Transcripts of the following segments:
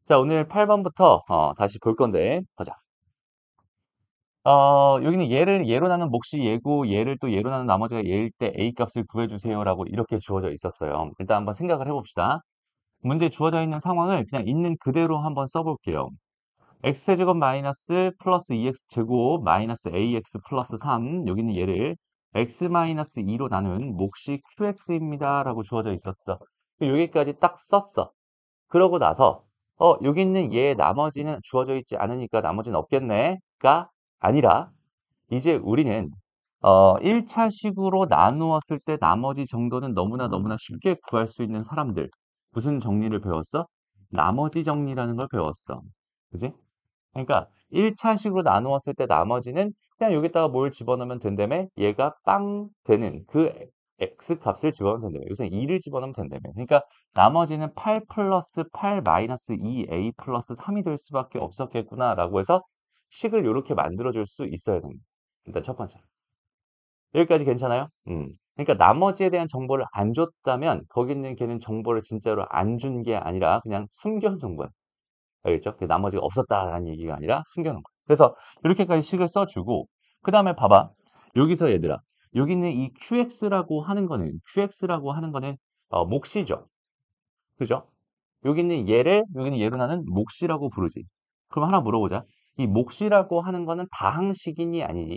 자, 오늘 8번부터 다시 볼 건데 보자. 여기는 얘를 예로 나눈 몫이 얘고 얘를 또 예로 나눈 나머지가 얘일 때 A 값을 구해주세요라고 이렇게 주어져 있었어요. 일단 한번 생각을 해봅시다. 문제 주어져 있는 상황을 그냥 있는 그대로 한번 써볼게요. x제곱 마이너스 플러스 2x제곱 마이너스 ax 플러스 3 여기는 얘를 x 마이너스 2로 나눈 몫이 qx입니다 라고 주어져 있었어. 여기까지 딱 썼어. 그러고 나서 여기 있는 얘 나머지는 주어져 있지 않으니까 나머지는 없겠네가 아니라 이제 우리는 1차식으로 나누었을 때 나머지 정도는 너무나 너무나 쉽게 구할 수 있는 사람들. 무슨 정리를 배웠어? 나머지 정리라는 걸 배웠어. 그지? 그러니까 1차식으로 나누었을 때 나머지는 그냥 여기다가 뭘 집어넣으면 된다며 얘가 빵 되는 그 x 값을 집어넣으면 된다며 여기서 2를 집어넣으면 된다며 그러니까 나머지는 8 플러스 8 마이너스 2a 플러스 3이 될 수밖에 없었겠구나 라고 해서 식을 이렇게 만들어줄 수 있어야 됩니다. 일단 첫 번째 여기까지 괜찮아요? 그러니까 나머지에 대한 정보를 안 줬다면 거기 있는 걔는 정보를 진짜로 안 준 게 아니라 그냥 숨겨놓은 정보야. 알겠죠? 그 나머지가 없었다라는 얘기가 아니라 숨겨놓은 거야. 그래서 이렇게까지 식을 써주고 그 다음에 봐봐. 여기서 얘들아 여기 있는 이 QX라고 하는 거는 몫이죠. 그죠? 여기 있는 얘를 여기는 얘로 나는 몫이라고 부르지. 그럼 하나 물어보자. 이 몫이라고 하는 거는 다항식이니 아니니?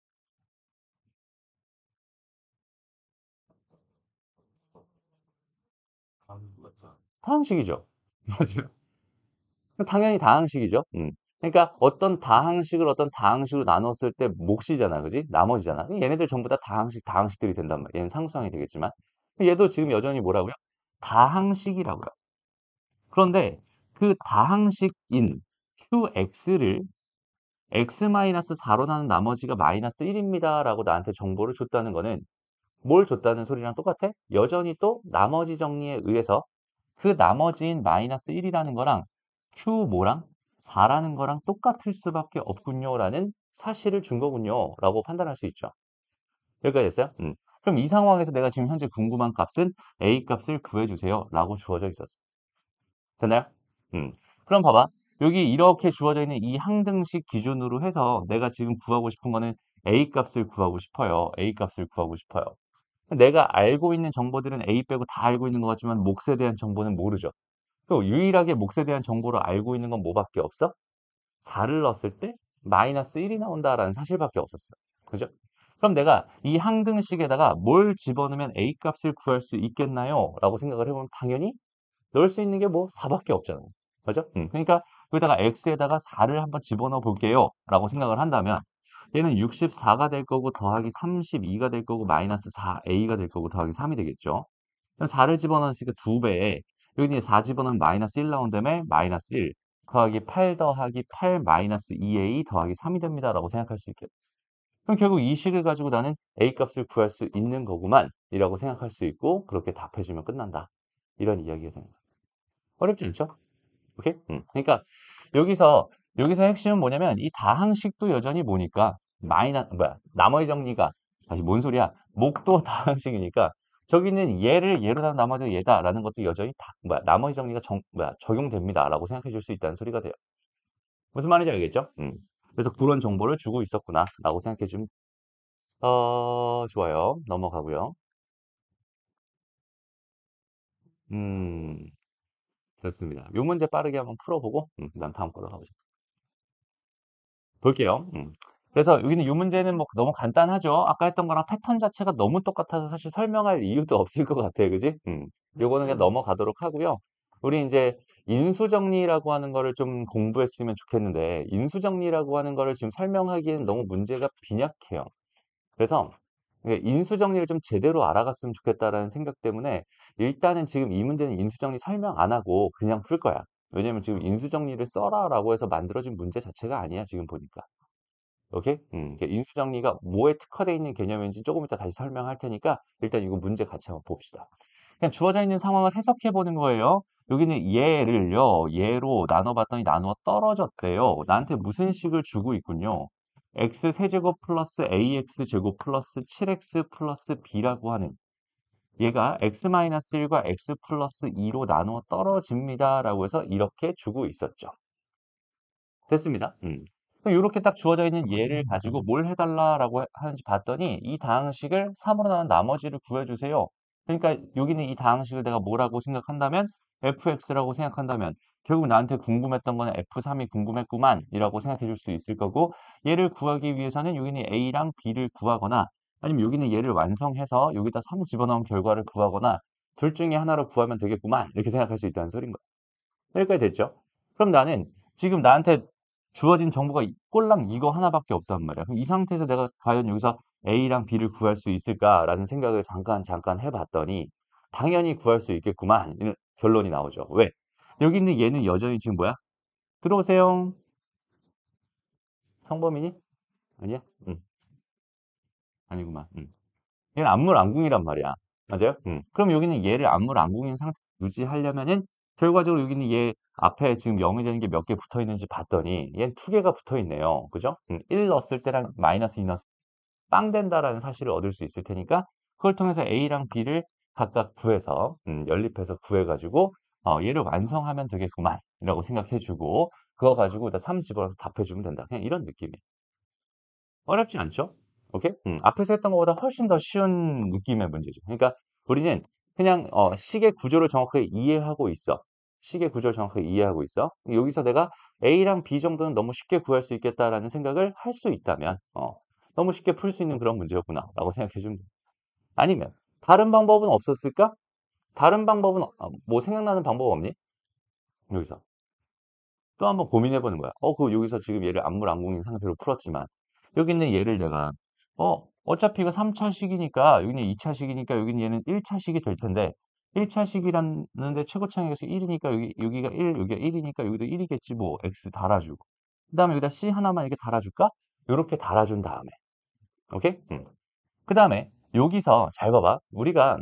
다항식이죠. 맞아요. 당연히 다항식이죠. 그러니까 어떤 다항식으로 나눴을 때 몫이잖아. 그지? 나머지잖아. 얘네들 전부 다 다항식들이 된단 말이야. 얘는 상수항이 되겠지만. 얘도 지금 여전히 뭐라고요? 다항식이라고요. 그런데 그 다항식인 QX를 X-4로 나눈 나머지가 마이너스 1입니다. 라고 나한테 정보를 줬다는 거는 뭘 줬다는 소리랑 똑같아? 여전히 또 나머지 정리에 의해서 그 나머지인 마이너스 1이라는 거랑 Q 뭐랑 4라는 거랑 똑같을 수밖에 없군요라는 사실을 준 거군요 라고 판단할 수 있죠. 여기까지 됐어요? 그럼 이 상황에서 내가 지금 현재 궁금한 값은 A 값을 구해주세요 라고 주어져 있었어. 됐나요? 그럼 봐봐. 여기 이렇게 주어져 있는 이 항등식 기준으로 해서 내가 지금 구하고 싶은 거는 A 값을 구하고 싶어요. A 값을 구하고 싶어요. 내가 알고 있는 정보들은 A 빼고 다 알고 있는 것 같지만 몫에 대한 정보는 모르죠. 또 유일하게 몫에 대한 정보를 알고 있는 건 뭐밖에 없어? 4를 넣었을 때 마이너스 1이 나온다라는 사실밖에 없었어. 그죠? 그럼 내가 이 항등식에다가 뭘 집어넣으면 A 값을 구할 수 있겠나요? 라고 생각을 해보면 당연히 넣을 수 있는 게 뭐 4밖에 없잖아요. 그죠? 그러니까 여기다가 x에다가 4를 한번 집어넣어 볼게요. 라고 생각을 한다면 얘는 64가 될 거고 더하기 32가 될 거고 마이너스 4a가 될 거고 더하기 3이 되겠죠. 4를 집어넣으니까 2배에 여기 이제 4 집어넣으면 마이너스 1 나온다음에 마이너스 1 더하기 8 더하기 8 마이너스 2a 더하기 3이 됩니다. 라고 생각할 수 있겠죠. 그럼 결국 이 식을 가지고 나는 a 값을 구할 수 있는 거구만 이라고 생각할 수 있고 그렇게 답해주면 끝난다. 이런 이야기가 되는 거예요. 어렵지 않죠? 오케이? 그러니까 여기서 핵심은 뭐냐면 이 다항식도 여전히 뭐니까 나머지 정리가 다시 뭔 소리야? 목도 다항식이니까 저기는 얘를 얘로 다 나머지가 얘다라는 것도 여전히 나머지 정리가 적용됩니다라고 생각해 줄 수 있다는 소리가 돼요. 무슨 말인지 알겠죠? 그래서 그런 정보를 주고 있었구나라고 생각해 주면 좋아요. 넘어가고요. 음, 좋습니다. 요 문제 빠르게 한번 풀어보고 그다음 다음 거로 가보죠. 볼게요. 그래서 여기는 이 문제는 뭐 너무 간단하죠. 아까 했던 거랑 패턴 자체가 너무 똑같아서 사실 설명할 이유도 없을 것 같아요. 그지? 요거는 그냥 넘어가도록 하고요. 우리 이제 인수정리라고 하는 거를 좀 공부했으면 좋겠는데 인수정리라고 하는 거를 지금 설명하기에는 너무 문제가 빈약해요. 그래서 인수정리를 좀 제대로 알아갔으면 좋겠다라는 생각 때문에 일단은 지금 이 문제는 인수정리 설명 안 하고 그냥 풀 거야. 왜냐면 지금 인수정리를 써라라고 해서 만들어진 문제 자체가 아니야. 지금 보니까. 오케이? 인수정리가 뭐에 특화되어 있는 개념인지 조금 이따 다시 설명할 테니까 일단 이거 문제 같이 한번 봅시다. 그냥 주어져 있는 상황을 해석해 보는 거예요. 여기는 얘로 나눠봤더니 나누어 떨어졌대요. 나한테 무슨 식을 주고 있군요. x 세제곱 플러스 ax 제곱 플러스 7x 플러스 b라고 하는 얘가 x-1과 x 플러스 2로 나누어 떨어집니다라고 해서 이렇게 주고 있었죠. 됐습니다. 그럼 요렇게 딱 주어져 있는 얘를 가지고 뭘 해달라라고 하는지 봤더니 이 다항식을 3으로 나눈 나머지를 구해주세요. 그러니까 여기는 이 다항식을 내가 뭐라고 생각한다면 fx라고 생각한다면 결국 나한테 궁금했던 거는 f3이 궁금했구만 이라고 생각해 줄 수 있을 거고 얘를 구하기 위해서는 여기는 a랑 b를 구하거나 아니면 여기는 얘를 완성해서 여기다 3 집어넣은 결과를 구하거나 둘 중에 하나를 구하면 되겠구만 이렇게 생각할 수 있다는 소린 거예요. 여기까지 됐죠? 그럼 나는 지금 나한테 주어진 정보가 꼴랑 이거 하나밖에 없단 말이야. 그럼 이 상태에서 내가 과연 여기서 A랑 B를 구할 수 있을까라는 생각을 잠깐 해봤더니 당연히 구할 수 있겠구만. 이런 결론이 나오죠. 왜? 여기 있는 얘는 여전히 지금 뭐야? 들어오세요. 성범이니? 아니야? 응, 아니구만. 응. 얘는 안물안궁이란 말이야. 맞아요? 응. 그럼 여기는 얘를 안물안궁인 상태 유지하려면은 결과적으로 여기는 얘 앞에 지금 0이 되는 게 몇 개 붙어 있는지 봤더니 얘는 두 개가 붙어 있네요. 그죠? 1 넣었을 때랑 마이너스 2 넣었을 때 빵 된다라는 사실을 얻을 수 있을 테니까 그걸 통해서 A랑 B를 각각 구해서 연립해서 구해가지고 얘를 완성하면 되겠구만 이라고 생각해주고 그거 가지고 다 3 집어넣어서 답해주면 된다. 그냥 이런 느낌이에요. 어렵지 않죠? 오케이? 앞에서 했던 것보다 훨씬 더 쉬운 느낌의 문제죠. 그러니까 우리는 그냥 식의 구조를 정확하게 이해하고 있어. 식의 구조를 정확하게 이해하고 있어. 여기서 내가 A랑 B 정도는 너무 쉽게 구할 수 있겠다라는 생각을 할 수 있다면 너무 쉽게 풀 수 있는 그런 문제였구나라고 생각해 주면 돼. 아니면 다른 방법은 없었을까? 다른 방법은 뭐 생각나는 방법 없니? 여기서. 또 한번 고민해 보는 거야. 그 여기서 지금 얘를 안물안궁인 상태로 풀었지만 여기 있는 얘를 내가 어차피 이거 3차식이니까 여기는 2차식이니까 여기는 얘는 1차식이 될 텐데 1차식이라는데 최고차항에서 1이니까 여기가 1, 여기가 1이니까 여기도 1이겠지 뭐 x 달아주고 그다음에 여기다 c 하나만 이렇게 달아줄까? 요렇게 달아준 다음에 오케이? 그다음에 여기서 잘 봐봐. 우리가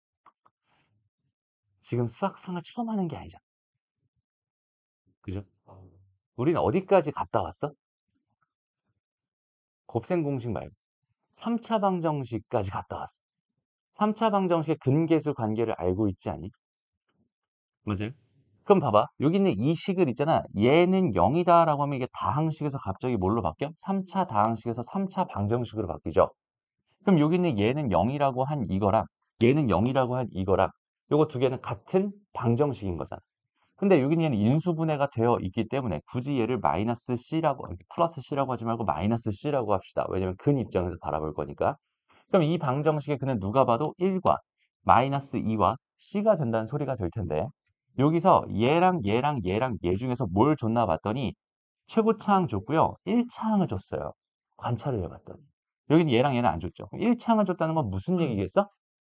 지금 수학상을 처음 하는 게 아니잖아. 그죠? 우리는 어디까지 갔다 왔어? 곱셈 공식 말고 3차 방정식까지 갔다 왔어. 3차 방정식의 근계수 관계를 알고 있지 않니? 맞아요. 그럼 봐봐. 여기 있는 이 식을 있잖아. 얘는 0이다라고 하면 이게 다항식에서 갑자기 뭘로 바뀌어? 3차 다항식에서 3차 방정식으로 바뀌죠. 그럼 여기 있는 얘는 0이라고 한 이거랑 얘는 0이라고 한 이거랑 요거 두 개는 같은 방정식인 거잖아. 근데 여기는 얘는 인수분해가 되어 있기 때문에 굳이 얘를 마이너스 C라고, 플러스 C라고 하지 말고 마이너스 C라고 합시다. 왜냐면 근 입장에서 바라볼 거니까. 그럼 이 방정식의 근은 누가 봐도 1과 마이너스 2와 C가 된다는 소리가 될 텐데 여기서 얘랑 얘 중에서 뭘 줬나 봤더니 최고차항 줬고요. 1차항을 줬어요. 관찰을 해봤더니. 여기는 얘랑 얘는 안 줬죠. 1차항을 줬다는 건 무슨 얘기겠어?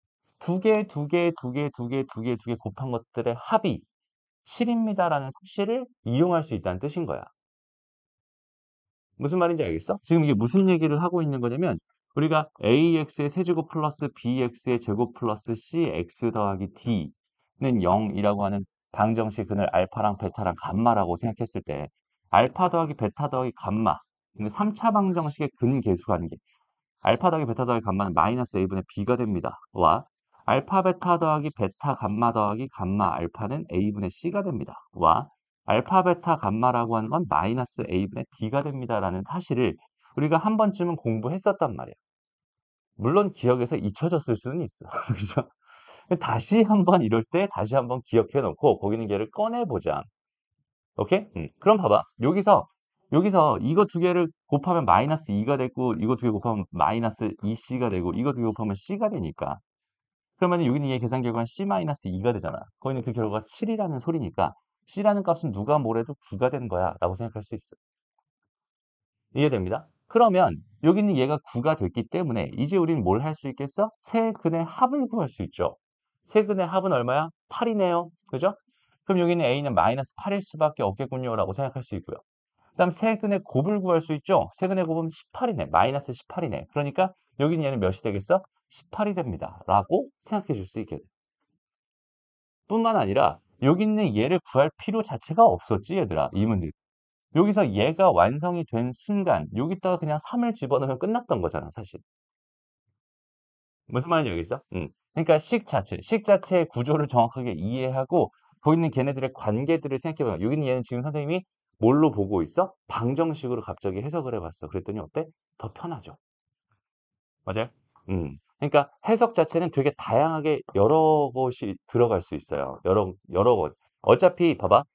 두 개 곱한 것들의 합이 7입니다라는 사실을 이용할 수 있다는 뜻인 거야. 무슨 말인지 알겠어? 지금 이게 무슨 얘기를 하고 있는 거냐면 우리가 ax의 세제곱 플러스 bx의 제곱 플러스 cx 더하기 d는 0이라고 하는 방정식 근을 알파랑 베타랑 감마라고 생각했을 때 알파 더하기 베타 더하기 감마 3차 방정식의 근계수 관계 알파 더하기 베타 더하기 감마는 마이너스 a분의 b가 됩니다. 와 알파 베타 더하기 베타 감마 더하기 감마 알파는 a분의 c가 됩니다. 와 알파 베타 감마라고 하는 건 마이너스 a분의 d가 됩니다라는 사실을 우리가 한 번쯤은 공부했었단 말이야. 물론 기억에서 잊혀졌을 수는 있어. 그죠? 다시 한번 이럴 때 다시 한번 기억해 놓고 거기 있는 개를 꺼내 보자. 오케이? 그럼 봐봐. 여기서 이거 두 개를 곱하면 마이너스 2가 되고 이거 두 개 곱하면 마이너스 2c가 되고 이거 두 개 곱하면 c가 되니까 그러면 여기는 얘 계산 결과는 c-2가 되잖아. 거기는 그 결과가 7이라는 소리니까 c라는 값은 누가 뭐래도 9가 되는 거야 라고 생각할 수 있어. 이해됩니다? 그러면 여기 있는 얘가 9가 됐기 때문에 이제 우리는 뭘 할 수 있겠어? 세 근의 합을 구할 수 있죠. 세 근의 합은 얼마야? 8이네요. 그죠? 그럼 여기 있는 a는 마이너스 8일 수밖에 없겠군요 라고 생각할 수 있고요. 그 다음 세근의 곱을 구할 수 있죠. 세근의 곱은 18이네. 마이너스 18이네. 그러니까 여기 있는 얘는 몇이 되겠어? 18이 됩니다. 라고 생각해 줄 수 있게 돼. 뿐만 아니라 여기 있는 얘를 구할 필요 자체가 없었지 얘들아. 이 문제. 여기서 얘가 완성이 된 순간 여기다가 그냥 3을 집어넣으면 끝났던 거잖아 사실. 무슨 말인지 알겠어? 그러니까 식 자체의 구조를 정확하게 이해하고 거기 있는 걔네들의 관계들을 생각해봐요. 여기 있는 얘는 지금 선생님이 뭘로 보고 있어? 방정식으로 갑자기 해석을 해봤어. 그랬더니 어때? 더 편하죠. 맞아요? 그러니까 해석 자체는 되게 다양하게 여러 것이 들어갈 수 있어요. 여러 것. 어차피 봐봐.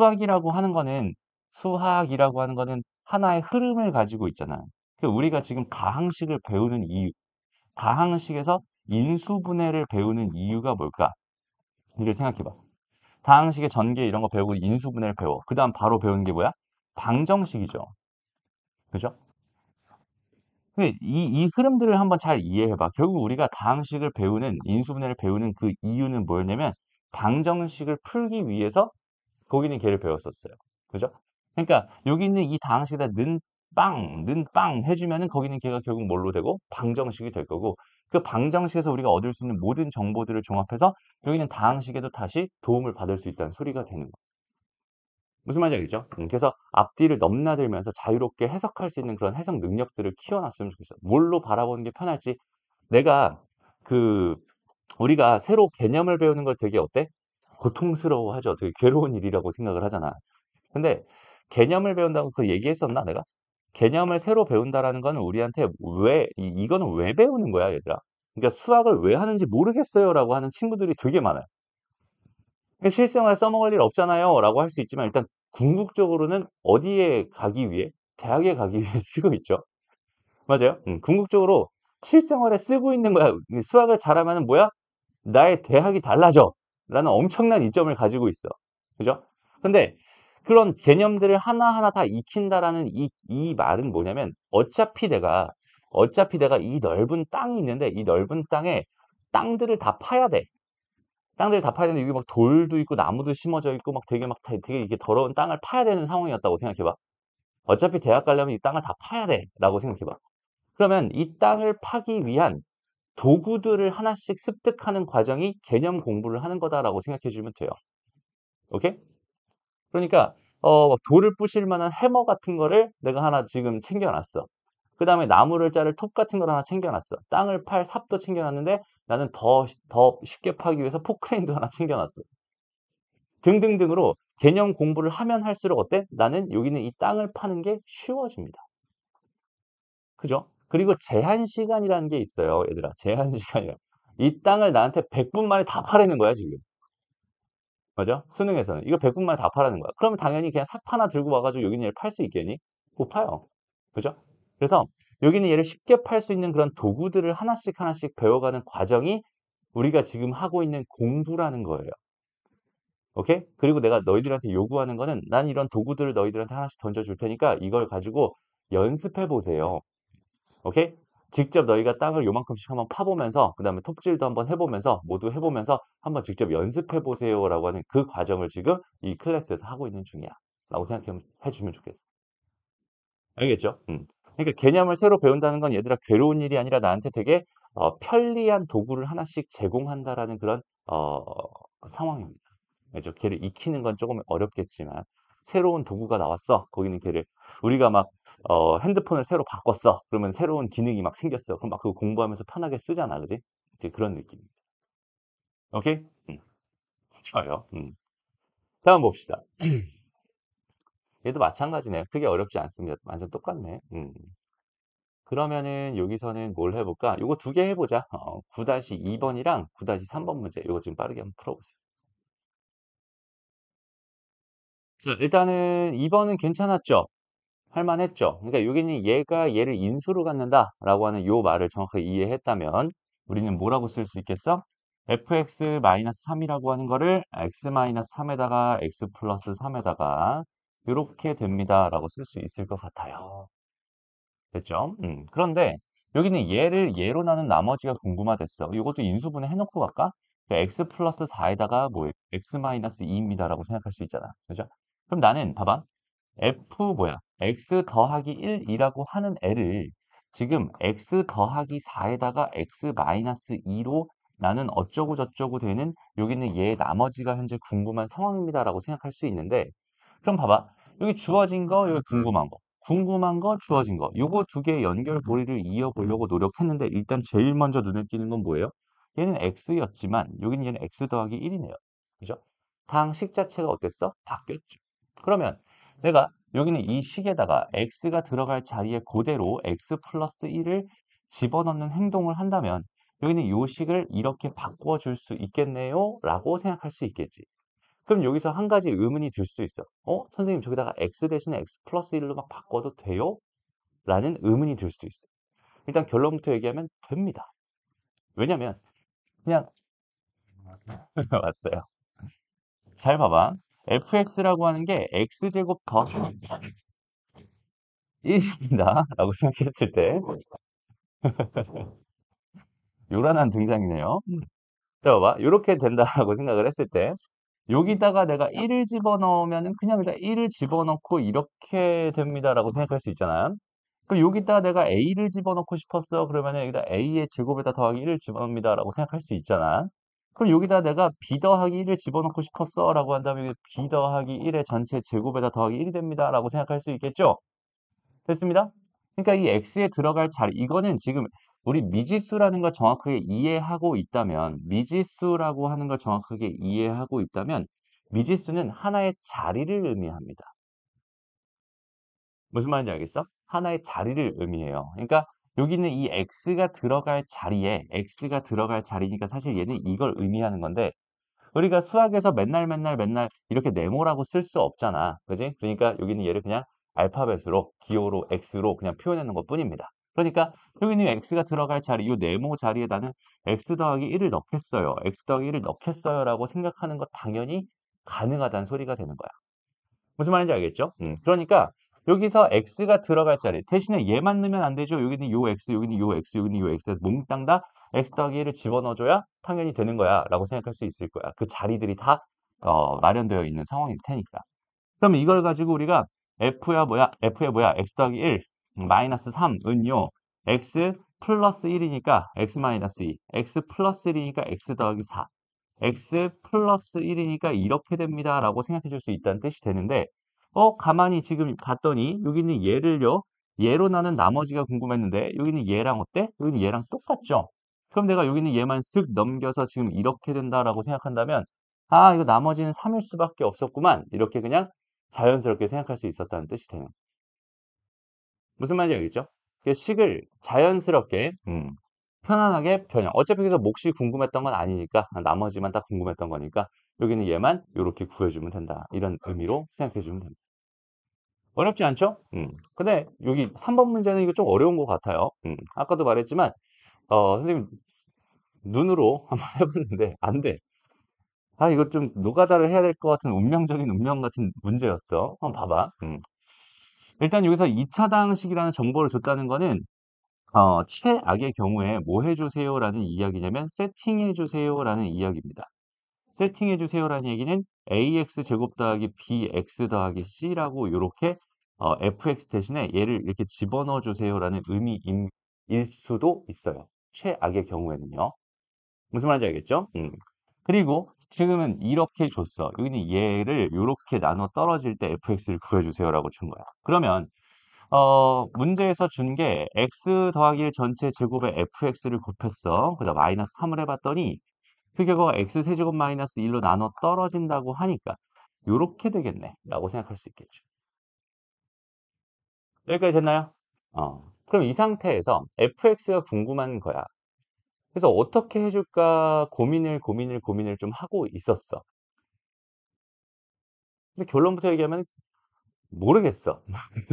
수학이라고 하는 거는 하나의 흐름을 가지고 있잖아. 우리가 지금 다항식을 배우는 이유, 다항식에서 인수분해를 배우는 이유가 뭘까? 이를 생각해봐. 다항식의 전개 이런 거 배우고 인수분해를 배워. 그 다음 바로 배우는 게 뭐야? 방정식이죠. 그죠? 근데 이 흐름들을 한번 잘 이해해봐. 결국 우리가 다항식을 배우는, 인수분해를 배우는 그 이유는 뭐였냐면, 방정식을 풀기 위해서 거기 있는 걔를 배웠었어요. 그죠? 그러니까 여기 있는 이 다항식에다 는빵 해주면은 거기 있는 걔가 결국 뭘로 되고? 방정식이 될 거고, 그 방정식에서 우리가 얻을 수 있는 모든 정보들을 종합해서 여기 있는 다항식에도 다시 도움을 받을 수 있다는 소리가 되는 거예요. 무슨 말인지 알겠죠? 그래서 앞뒤를 넘나들면서 자유롭게 해석할 수 있는 그런 해석 능력들을 키워놨으면 좋겠어. 뭘로 바라보는 게 편할지. 내가 그 우리가 새로 개념을 배우는 걸 되게 어때? 고통스러워하죠. 되게 괴로운 일이라고 생각을 하잖아. 근데 개념을 배운다고 그 얘기했었나 내가? 개념을 새로 배운다라는 거는 우리한테 이거는 왜 배우는 거야, 얘들아? 그러니까 수학을 왜 하는지 모르겠어요라고 하는 친구들이 되게 많아요. 실생활 써먹을 일 없잖아요 라고 할 수 있지만 일단 궁극적으로는 어디에 가기 위해? 대학에 가기 위해 쓰고 있죠. 맞아요. 궁극적으로 실생활에 쓰고 있는 거야. 수학을 잘하면 뭐야? 나의 대학이 달라져 라는 엄청난 이점을 가지고 있어. 그죠? 근데 그런 개념들을 하나하나 다 익힌다라는 이 말은 뭐냐면 어차피 내가 이 넓은 땅이 있는데 이 넓은 땅에 땅들을 다 파야 돼. 땅들 다 파야 되는데 여기 막 돌도 있고 나무도 심어져 있고 막 되게 이게 더러운 땅을 파야 되는 상황이었다고 생각해봐. 어차피 대학 가려면 이 땅을 다 파야 돼라고 생각해봐. 그러면 이 땅을 파기 위한 도구들을 하나씩 습득하는 과정이 개념 공부를 하는 거다라고 생각해 주면 돼요. 오케이? 그러니까 막 돌을 부실 만한 해머 같은 거를 내가 하나 지금 챙겨놨어. 그 다음에 나무를 자를 톱 같은 걸 하나 챙겨놨어. 땅을 팔 삽도 챙겨놨는데 나는 더 쉽게 파기 위해서 포크레인도 하나 챙겨놨어. 등등등으로 개념 공부를 하면 할수록 어때? 나는 여기는 이 땅을 파는 게 쉬워집니다. 그죠? 그리고 제한 시간이라는 게 있어요. 얘들아. 제한 시간이라. 이 땅을 나한테 100분 만에 다 파라는 거야, 지금. 맞아? 수능에서는. 이거 100분 만에 다 파라는 거야. 그러면 당연히 그냥 삽 하나 들고 와가지고 여기 있는 얘를 팔 수 있겠니? 못 파요. 그죠? 그래서 여기 있는 얘를 쉽게 팔 수 있는 그런 도구들을 하나씩 하나씩 배워가는 과정이 우리가 지금 하고 있는 공부라는 거예요. 오케이? 그리고 내가 너희들한테 요구하는 거는 난 이런 도구들을 너희들한테 하나씩 던져줄 테니까 이걸 가지고 연습해 보세요. 오케이? 직접 너희가 땅을 요만큼씩 한번 파보면서 그 다음에 톱질도 한번 해보면서 모두 해보면서 한번 직접 연습해 보세요 라고 하는 그 과정을 지금 이 클래스에서 하고 있는 중이야 라고 생각해 주면 좋겠어. 알겠죠? 그러니까 개념을 새로 배운다는 건 얘들아 괴로운 일이 아니라 나한테 되게 편리한 도구를 하나씩 제공한다라는 그런 상황입니다. 그죠? 걔를 익히는 건 조금 어렵겠지만 새로운 도구가 나왔어. 거기는 걔를 우리가 막 핸드폰을 새로 바꿨어. 그러면 새로운 기능이 막 생겼어. 그럼 막 그거 공부하면서 편하게 쓰잖아, 그지? 이제 그런 느낌. 오케이? 좋아요. 다음 봅시다. 얘도 마찬가지네요. 크게 어렵지 않습니다. 완전 똑같네. 그러면은 여기서는 뭘 해볼까? 요거 두 개 해보자. 9-2번이랑 9-3번 문제. 요거 좀 빠르게 한번 풀어보세요. 자, 일단은 2번은 괜찮았죠? 할만했죠. 그러니까 여기는 얘가 얘를 인수로 갖는다라고 하는 요 말을 정확하게 이해했다면 우리는 뭐라고 쓸 수 있겠어? fx-3이라고 하는 거를 x-3에다가 x 플러스 3에다가 이렇게 됩니다라고 쓸 수 있을 것 같아요. 됐죠? 그런데 여기는 얘를 얘로 나눈 나머지가 궁금하댔어. 이것도 인수분해 해놓고 갈까? 그러니까 x 플러스 4에다가 뭐 x 마이너스 2입니다라고 생각할 수 있잖아. 그죠? 그럼 나는 봐봐. x 더하기 1이라고 하는 애를 지금 x 더하기 4에다가 x 마이너스 2로 나는 어쩌고 저쩌고 되는 여기는 얘 나머지가 현재 궁금한 상황입니다라고 생각할 수 있는데 그럼 봐봐. 여기 주어진 거, 여기 궁금한 거, 주어진 거. 요거 두 개의 연결고리를 이어보려고 노력했는데 일단 제일 먼저 눈에 띄는 건 뭐예요? 얘는 x였지만 여기는 얘는 x 더하기 1이네요. 그죠? 다항식 자체가 어땠어? 바뀌었죠. 그러면 내가 여기는 이 식에다가 x가 들어갈 자리에 그대로 x 플러스 1을 집어넣는 행동을 한다면 여기는 이 식을 이렇게 바꿔줄 수 있겠네요? 라고 생각할 수 있겠지. 그럼 여기서 한 가지 의문이 들 수도 있어. 선생님 저기다가 x 대신에 x 플러스 1로 막 바꿔도 돼요? 라는 의문이 들 수도 있어. 일단 결론부터 얘기하면 됩니다. 왜냐면 그냥 왔어요. 잘 봐봐. fx라고 하는 게 x제곱 더 1입니다. 라고 생각했을 때 요란한 등장이네요. 자, 봐봐. 이렇게 된다라고 생각을 했을 때 여기다가 내가 1을 집어넣으면은 그냥 일단 1을 집어넣고 이렇게 됩니다라고 생각할 수 있잖아. 그럼 여기다가 내가 a를 집어넣고 싶었어. 그러면은 여기다 a의 제곱에다 더하기 1을 집어넣습니다라고 생각할 수 있잖아. 그럼 여기다 내가 b 더하기 1을 집어넣고 싶었어라고 한다면 여기 b 더하기 1의 전체 제곱에다 더하기 1이 됩니다라고 생각할 수 있겠죠? 됐습니다. 그러니까 이 x에 들어갈 자리 이거는 지금 우리 미지수라는 걸 정확하게 이해하고 있다면 미지수라고 하는 걸 정확하게 이해하고 있다면 미지수는 하나의 자리를 의미합니다. 무슨 말인지 알겠어? 하나의 자리를 의미해요. 그러니까 여기는 이 x가 들어갈 자리에 x가 들어갈 자리니까 사실 얘는 이걸 의미하는 건데 우리가 수학에서 맨날 이렇게 네모라고 쓸 수 없잖아. 그지? 그러니까 여기는 얘를 그냥 알파벳으로, 기호로, x로 그냥 표현하는 것 뿐입니다. 그러니까 여기는 x가 들어갈 자리, 이 네모 자리에 나는 x 더하기 1을 넣겠어요. x 더하기 1을 넣겠어요. 라고 생각하는 것 당연히 가능하다는 소리가 되는 거야. 무슨 말인지 알겠죠? 그러니까 여기서 x가 들어갈 자리 대신에 얘만 넣으면 안 되죠. 여기는 요 x, 여기는 요 x, 여기는 요 x 몽땅 다 x 더하기 1을 집어넣어줘야 당연히 되는 거야 라고 생각할 수 있을 거야. 그 자리들이 다 마련되어 있는 상황일 테니까. 그러면 이걸 가지고 우리가 f야 뭐야 x 더하기 1 마이너스 3 은요 x 플러스 1이니까 x 마이너스 2 x 플러스 1이니까 x 더하기 4 x 플러스 1이니까 이렇게 됩니다. 라고 생각해 줄 수 있다는 뜻이 되는데 가만히 지금 봤더니 여기는 얘를요. 얘로 나눈 나머지가 궁금했는데 여기는 얘랑 어때? 여기는 얘랑 똑같죠? 그럼 내가 여기는 얘만 쓱 넘겨서 지금 이렇게 된다라고 생각한다면 아, 이거 나머지는 3일 수밖에 없었구만. 이렇게 그냥 자연스럽게 생각할 수 있었다는 뜻이 되는. 무슨 말인지 알겠죠? 그 식을 자연스럽게 편안하게 변형. 어차피 그래서 몫이 궁금했던 건 아니니까 나머지만 딱 궁금했던 거니까 여기는 얘만 이렇게 구해주면 된다. 이런 의미로 생각해 주면 됩니다. 어렵지 않죠? 근데 여기 3번 문제는 이거 좀 어려운 것 같아요. 아까도 말했지만 선생님 눈으로 한번 해봤는데 안 돼. 아, 이거 좀 노가다를 해야 될 것 같은 운명적인 운명 같은 문제였어. 한번 봐봐. 일단 여기서 2차당식이라는 정보를 줬다는 거는 최악의 경우에 뭐 해주세요라는 이야기냐면 세팅해주세요라는 이야기입니다. 세팅해주세요라는 얘기는 ax 제곱 더하기 bx 더하기 c라고 이렇게 fx 대신에 얘를 이렇게 집어넣어 주세요라는 의미일 수도 있어요. 최악의 경우에는요. 무슨 말인지 알겠죠? 그리고 지금은 이렇게 줬어. 여기는 얘를 이렇게 나눠 떨어질 때 fx를 구해주세요라고 준 거야. 그러면 문제에서 준 게 x 더하기 1 전체 제곱에 fx를 곱했어. 그래서 마이너스 3을 해봤더니 그 결과가 x 세제곱 마이너스 1로 나눠 떨어진다고 하니까 요렇게 되겠네 라고 생각할 수 있겠죠. 여기까지 됐나요? 그럼 이 상태에서 fx가 궁금한 거야. 그래서 어떻게 해줄까 고민을 좀 하고 있었어. 근데 결론부터 얘기하면 모르겠어.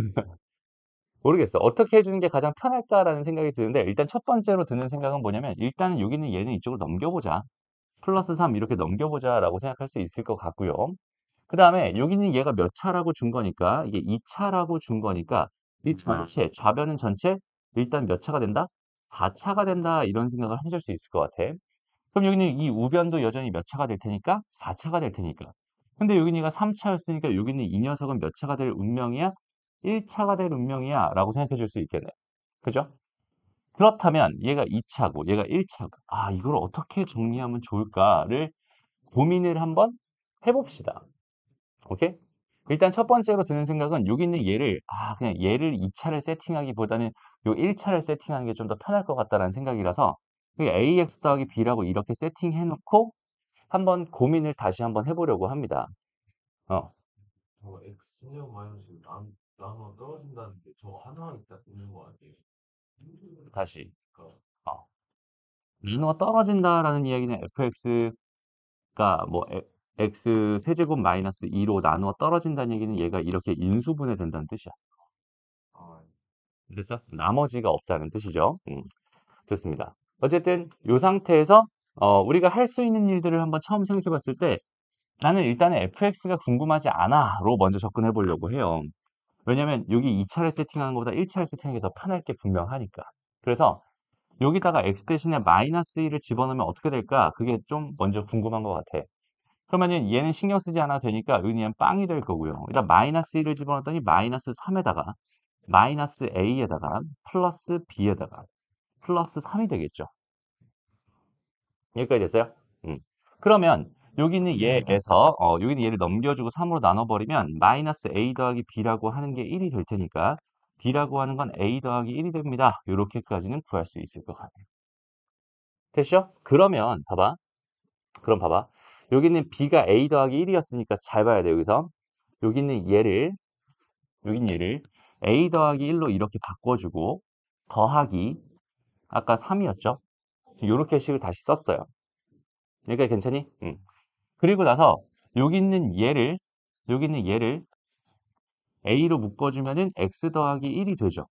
모르겠어. 어떻게 해주는 게 가장 편할까라는 생각이 드는데 일단 첫 번째로 드는 생각은 뭐냐면 일단은 여기는 얘는 이쪽으로 넘겨보자. 플러스 3 이렇게 넘겨보자 라고 생각할 수 있을 것 같고요. 그 다음에 여기는 얘가 몇 차라고 준 거니까 이게 2차라고 준 거니까 이 전체 좌변은 전체 일단 몇 차가 된다? 4차가 된다 이런 생각을 하실 수 있을 것 같아. 그럼 여기는 이 우변도 여전히 몇 차가 될 테니까 4차가 될 테니까. 근데 여기는 얘가 3차였으니까 여기는 이 녀석은 몇 차가 될 운명이야? 1차가 될 운명이야 라고 생각해 줄 수 있겠네. 그죠? 그렇다면 얘가 2차고 얘가 1차고 아 이걸 어떻게 정리하면 좋을까를 고민을 한번 해봅시다. 오케이? 일단 첫 번째로 드는 생각은 여기 있는 얘를 그냥 얘를 2차를 세팅하기보다는 요 1차를 세팅하는 게 좀 더 편할 것 같다라는 생각이라서 ax 더하기 b라고 이렇게 세팅해 놓고 한번 고민을 다시 한번 해보려고 합니다. X제곱 마이너스 나눠 떨어진다는 게 저 하나 있는 거 아니에요? 다시. 그러니까 어. 나누가 떨어진다라는 이야기는 fx가 뭐 x 세제곱 마이너스 2로 나누어 떨어진다는 얘기는 얘가 이렇게 인수분해 된다는 뜻이야. 아, 그래서 나머지가 없다는 뜻이죠. 좋습니다. 어쨌든 이 상태에서 우리가 할 수 있는 일들을 한번 처음 생각해 봤을 때 나는 일단은 fx가 궁금하지 않아로 먼저 접근해 보려고 해요. 왜냐면 여기 2차를 세팅하는 것보다 1차를 세팅하는 게 더 편할 게 분명하니까. 그래서 여기다가 x 대신에 마이너스 1을 집어넣으면 어떻게 될까? 그게 좀 먼저 궁금한 것 같아. 그러면은 얘는 신경 쓰지 않아도 되니까 여기는 빵이 될 거고요. 일단 마이너스 1을 집어넣었더니 마이너스 3에다가 마이너스 a에다가 플러스 b에다가 플러스 3이 되겠죠. 여기까지 됐어요? 그러면 여기 있는 얘에서 여기 있는 얘를 넘겨주고 3으로 나눠버리면 마이너스 a 더하기 b라고 하는 게 1이 될 테니까 b라고 하는 건 a 더하기 1이 됩니다. 이렇게까지는 구할 수 있을 것 같아요. 됐죠? 그러면 봐봐. 그럼 봐봐. 여기 있는 b가 a 더하기 1이었으니까 잘 봐야 돼 여기서. 여기 있는 얘를 a 더하기 1로 이렇게 바꿔주고 더하기 아까 3이었죠? 이렇게 식을 다시 썼어요. 여기까지 괜찮니? 응. 그리고 나서 여기 있는 얘를 a로 묶어주면은 x 더하기 1이 되죠.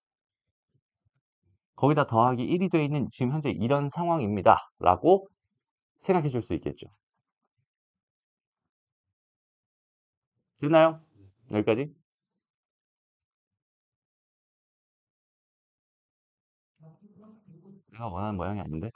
거기다 더하기 1이 되어 있는 지금 현재 이런 상황입니다. 라고 생각해 줄 수 있겠죠. 됐나요? 여기까지? 내가 원하는 모양이 아닌데?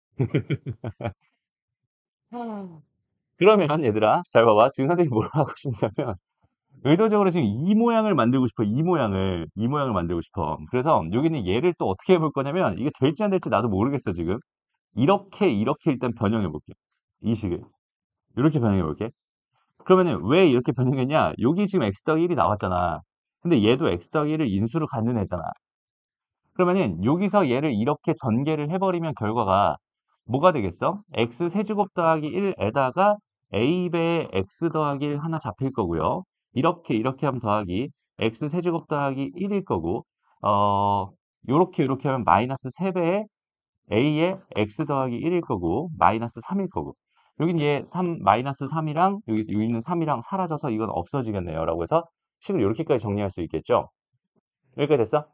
그러면 얘들아, 잘 봐봐. 지금 선생님이 뭘 하고 싶냐면 의도적으로 지금 이 모양을 만들고 싶어. 이 모양을 만들고 싶어. 그래서 여기는 얘를 또 어떻게 해볼 거냐면 이게 될지 안 될지 나도 모르겠어, 지금. 이렇게 일단 변형해 볼게. 이 식을. 이렇게 변형해 볼게. 그러면은 왜 이렇게 변형했냐? 여기 지금 x 더하기 1이 나왔잖아. 근데 얘도 x 더하기 1을 인수로 갖는 애잖아. 그러면은 여기서 얘를 이렇게 전개를 해버리면 결과가 뭐가 되겠어? x 세제곱 더하기 1에다가 a배의 x 더하기 1 하나 잡힐 거고요. 이렇게 하면 더하기 x 세제곱 더하기 1일 거고 요렇게 하면 마이너스 3배의 a의 x 더하기 1일 거고 마이너스 3일 거고 여긴 얘 3, 마이너스 3이랑 여기 있는 3이랑 사라져서 이건 없어지겠네요. 라고 해서 식을 이렇게까지 정리할 수 있겠죠. 여기까지 됐어?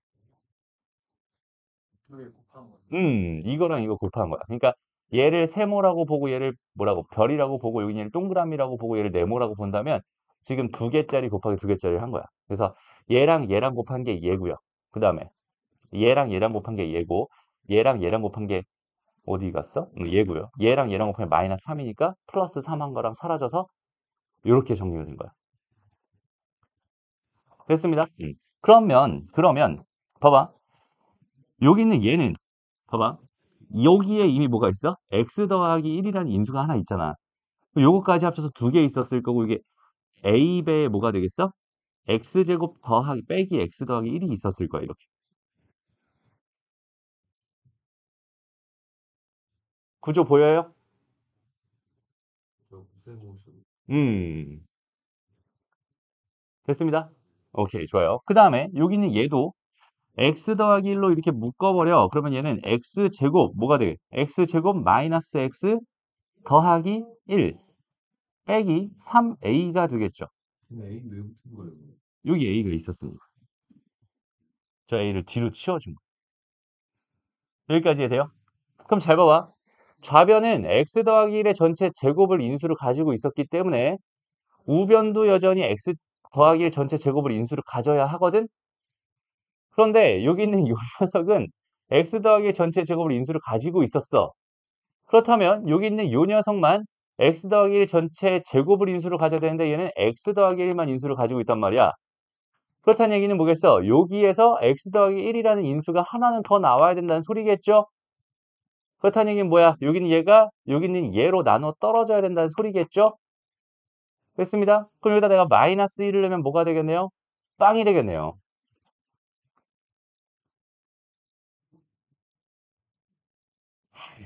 두개 곱한 건데. 이거랑 이거 곱한 거야. 그러니까 얘를 세모라고 보고 얘를 뭐라고 별이라고 보고 여기 얘를 동그라미라고 보고 얘를 네모라고 본다면 지금 두 개짜리 곱하기 두 개짜리를 한 거야. 그래서 얘랑 곱한 게 얘고요. 그 다음에 얘랑 곱한 게 얘고 얘랑 곱한 게 어디 갔어? 얘고요. 얘랑 곱하면 마이너스 3이니까 플러스 3 한 거랑 사라져서 이렇게 정리가 된 거야. 됐습니다. 그러면 봐봐. 여기 있는 얘는 봐봐. 여기에 이미 뭐가 있어? x 더하기 1이라는 인수가 하나 있잖아. 요거까지 합쳐서 두 개 있었을 거고 이게 a배에 뭐가 되겠어? x제곱 더하기 빼기 x 더하기 1이 있었을 거야. 이렇게. 구조 보여요? 저 무슨 모습? 음, 됐습니다. 오케이, 좋아요. 그 다음에 여기는 얘도 x 더하기 1로 이렇게 묶어버려. 그러면 얘는 x제곱 뭐가 돼? x제곱 마이너스 x 더하기 1 빼기 3a가 되겠죠. 근데 A 왜 붙은 거예요? 여기 a가 있었으니까. 저 a를 뒤로 치워준 거. 여기까지 해야 돼요? 그럼 잘 봐봐. 좌변은 x 더하기 1의 전체 제곱을 인수를 가지고 있었기 때문에 우변도 여전히 x 더하기 1 전체 제곱을 인수를 가져야 하거든? 그런데 여기 있는 이 녀석은 x 더하기 1 전체 제곱을 인수를 가지고 있었어. 그렇다면 여기 있는 이 녀석만 x 더하기 1 전체 제곱을 인수를 가져야 되는데 얘는 x 더하기 1만 인수를 가지고 있단 말이야. 그렇다는 얘기는 뭐겠어? 여기에서 x 더하기 1이라는 인수가 하나는 더 나와야 된다는 소리겠죠? 그렇다는 얘기는 뭐야? 여기는 얘가 여기 있는 얘로 나눠 떨어져야 된다는 소리겠죠? 됐습니다. 그럼 여기다 내가 마이너스 1을 넣으면 뭐가 되겠네요? 빵이 되겠네요.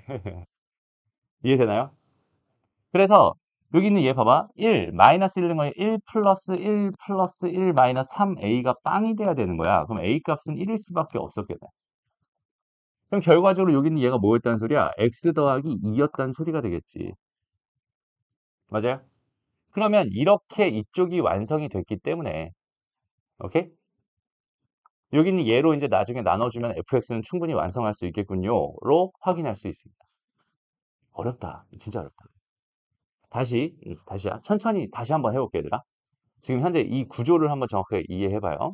이해되나요? 그래서 여기 있는 얘 봐봐. 1, 마이너스 1인 거에 1 플러스 1 플러스 1 마이너스 3a가 빵이 돼야 되는 거야. 그럼 a 값은 1일 수밖에 없었겠네. 그럼 결과적으로 여기 있는 얘가 뭐였다는 소리야? x 더하기 2였다는 소리가 되겠지. 맞아요? 그러면 이렇게 이쪽이 완성이 됐기 때문에 오케이? 여기 있는 얘로 이제 나중에 나눠주면 fx는 충분히 완성할 수 있겠군요.로 확인할 수 있습니다. 어렵다. 진짜 어렵다. 다시야. 천천히 다시 한번 해볼게, 얘들아. 지금 현재 이 구조를 한번 정확하게 이해해봐요.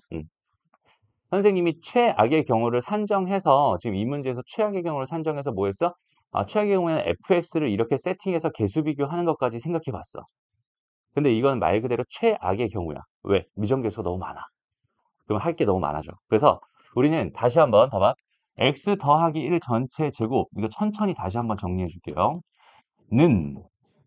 선생님이 최악의 경우를 산정해서 지금 이 문제에서 최악의 경우를 산정해서 뭐 했어? 최악의 경우에는 fx를 이렇게 세팅해서 개수 비교하는 것까지 생각해 봤어. 근데 이건 말 그대로 최악의 경우야. 왜? 미정계수가 너무 많아. 그럼 할 게 너무 많아져. 그래서 우리는 다시 한번 봐봐. x 더하기 1 전체 제곱, 이거 천천히 다시 한번 정리해 줄게요. 는